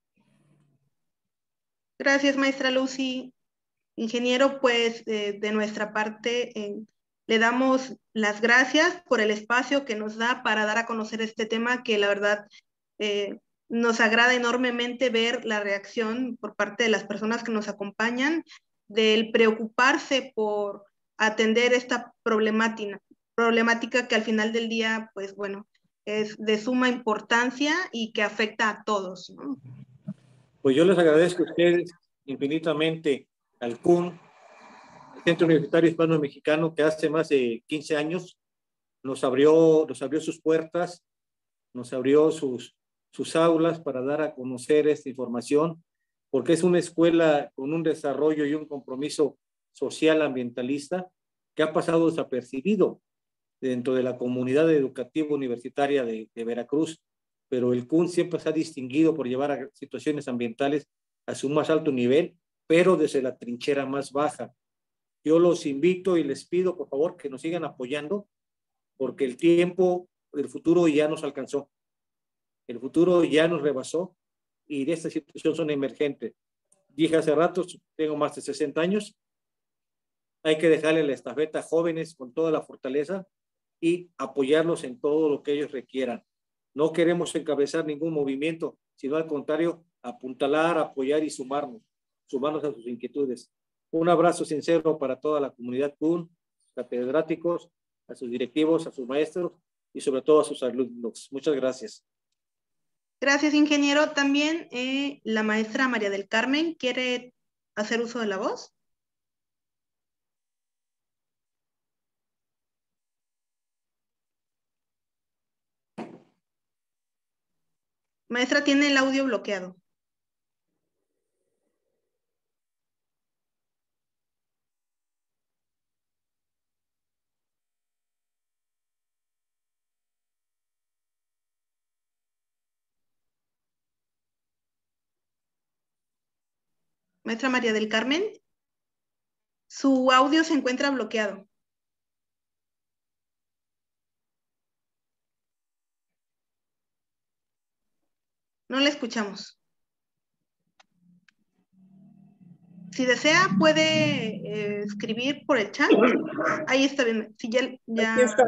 Gracias, maestra Lucy. Ingeniero, pues de nuestra parte le damos las gracias por el espacio que nos da para dar a conocer este tema que la verdad nos agrada enormemente ver la reacción por parte de las personas que nos acompañan, del preocuparse por atender esta problemática que al final del día, pues bueno, es de suma importancia y que afecta a todos, ¿no?
Pues yo les agradezco a ustedes infinitamente, al CUN, el Centro Universitario Hispano-Mexicano, que hace más de 15 años nos abrió sus puertas, nos abrió sus aulas para dar a conocer esta información, porque es una escuela con un desarrollo y un compromiso social ambientalista que ha pasado desapercibido dentro de la comunidad educativa universitaria de Veracruz, pero el CUN siempre se ha distinguido por llevar a situaciones ambientales a su más alto nivel, pero desde la trinchera más baja. Yo los invito y les pido, por favor, que nos sigan apoyando, porque el tiempo del futuro ya nos alcanzó. El futuro ya nos rebasó y de esta situación son emergentes. Dije hace rato, tengo más de 60 años, hay que dejarle la estafeta a jóvenes con toda la fortaleza y apoyarlos en todo lo que ellos requieran. No queremos encabezar ningún movimiento, sino al contrario, apuntalar, apoyar y sumarnos a sus inquietudes. Un abrazo sincero para toda la comunidad CUN, catedráticos, a sus directivos, a sus maestros y sobre todo a sus alumnos. Muchas gracias.
Gracias, ingeniero. También la maestra María del Carmen quiere hacer uso de la voz. Maestra, tiene el audio bloqueado. Maestra María del Carmen, su audio se encuentra bloqueado. No le escuchamos. Si desea, puede escribir por el chat. Ahí está bien. Si ya...
Aquí está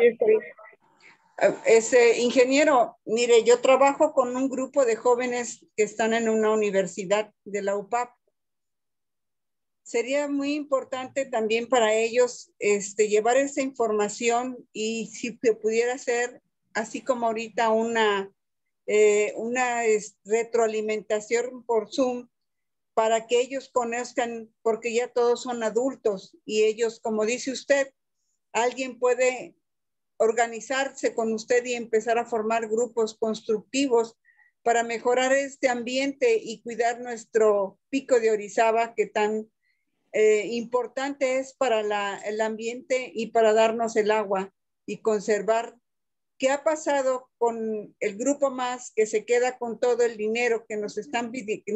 bien. Ingeniero, mire, yo trabajo con un grupo de jóvenes que están en una universidad de la UPAP. Sería muy importante también para ellos llevar esa información y si se pudiera hacer, así como ahorita una retroalimentación por Zoom, para que ellos conozcan, porque ya todos son adultos y ellos, como dice usted, alguien puede organizarse con usted y empezar a formar grupos constructivos para mejorar este ambiente y cuidar nuestro pico de Orizaba que tan importante es para el ambiente y para darnos el agua y conservar. ¿Qué ha pasado con el grupo más que se queda con todo el dinero que nos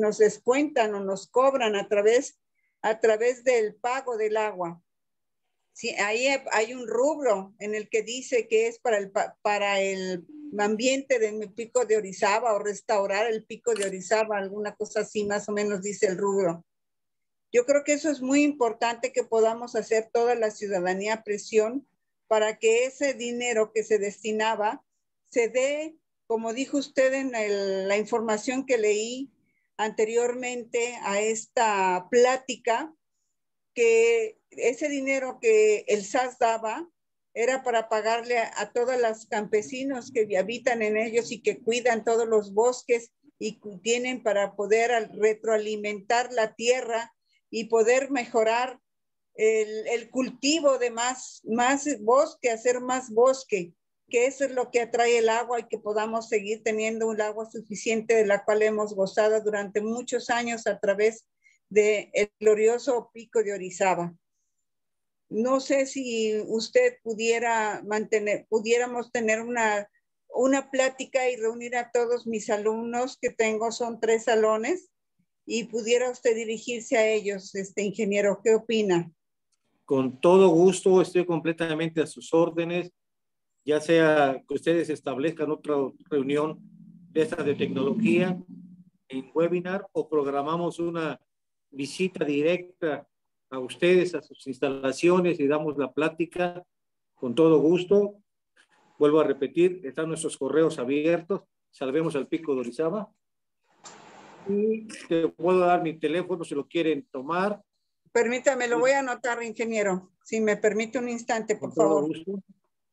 descuentan o nos cobran a través del pago del agua? Sí, ahí hay un rubro en el que dice que es para el ambiente del pico de Orizaba o restaurar el pico de Orizaba, alguna cosa así más o menos dice el rubro. Yo creo que eso es muy importante, que podamos hacer toda la ciudadanía presión para que ese dinero que se destinaba se dé, como dijo usted en la información que leí anteriormente a esta plática, que ese dinero que el SAS daba era para pagarle a todos los campesinos que habitan en ellos y que cuidan todos los bosques y tienen para poder retroalimentar la tierra y poder mejorar el cultivo de más bosque, hacer más bosque, que eso es lo que atrae el agua y que podamos seguir teniendo un agua suficiente de la cual hemos gozado durante muchos años a través del glorioso pico de Orizaba. No sé si usted pudiéramos tener una plática y reunir a todos mis alumnos que tengo, son 3 salones, y pudiera usted dirigirse a ellos, ingeniero, ¿qué opina?
Con todo gusto, estoy completamente a sus órdenes, ya sea que ustedes establezcan otra reunión de estas de tecnología en webinar o programamos una visita directa a ustedes, a sus instalaciones y damos la plática con todo gusto. Vuelvo a repetir, están nuestros correos abiertos, Salvemos al Pico de Orizaba. Y te puedo dar mi teléfono si lo quieren tomar.
Permítame, lo voy a anotar, ingeniero. Si me permite un instante, por favor.
Gusto.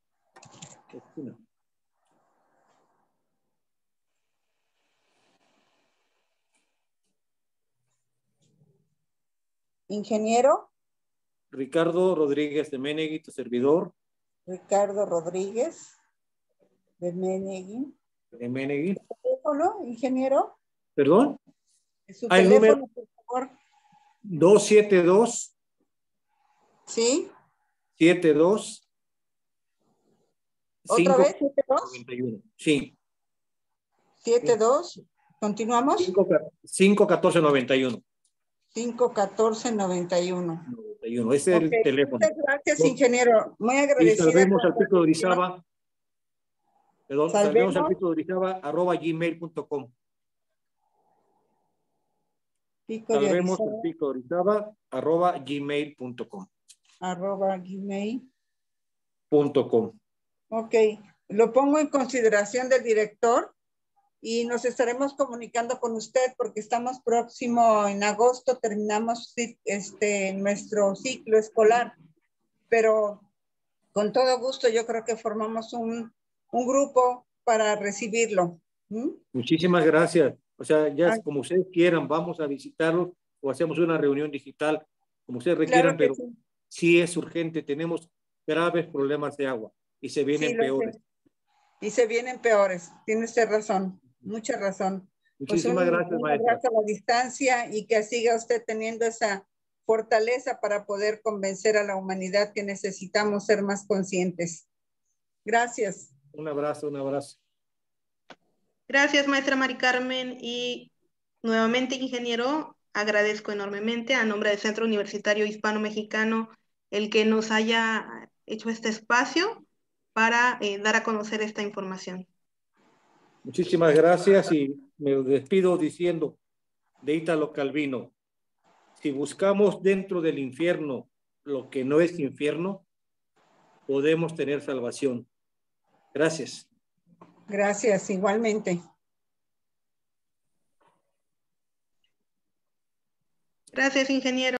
Ingeniero.
Ricardo Rodríguez de Menegui, tu servidor.
Ricardo Rodríguez de Menegui.
De Menegui.
¿Su teléfono, ingeniero?
¿Perdón?
Su teléfono, por favor.
272.
¿Sí?
72.
¿Otra vez? ¿72?
91. Sí.
72. ¿Continuamos?
51491.
51491.
Ese es el teléfono.
Muchas gracias, ingeniero. Muy agradecida.
Y salvemos al Pico de Orizaba. Perdón, salvemos al Pico de Orizaba @gmail.com. Salvemos al Pico de Orizaba @gmail.com.
@gmail.com. Ok, lo pongo en consideración del director y nos estaremos comunicando con usted porque estamos próximo en agosto, terminamos nuestro ciclo escolar, pero con todo gusto yo creo que formamos un grupo para recibirlo.
Muchísimas gracias. O sea, ya como ustedes quieran, vamos a visitarlo o hacemos una reunión digital, como ustedes requieran, claro, pero sí es urgente. Tenemos graves problemas de agua y se vienen peores.
Y se vienen peores. Tiene usted razón. Mucha razón.
Muchísimas gracias, maestra.
Gracias a la distancia y que siga usted teniendo esa fortaleza para poder convencer a la humanidad que necesitamos ser más conscientes. Gracias.
Un abrazo, un abrazo.
Gracias, maestra Mari Carmen. Y nuevamente, ingeniero, agradezco enormemente a nombre del Centro Universitario Hispano-Mexicano el que nos haya hecho este espacio para dar a conocer esta información.
Muchísimas gracias y me despido diciendo de Ítalo Calvino, si buscamos dentro del infierno lo que no es infierno, podemos tener salvación. Gracias.
Gracias, igualmente.
Gracias, ingeniero.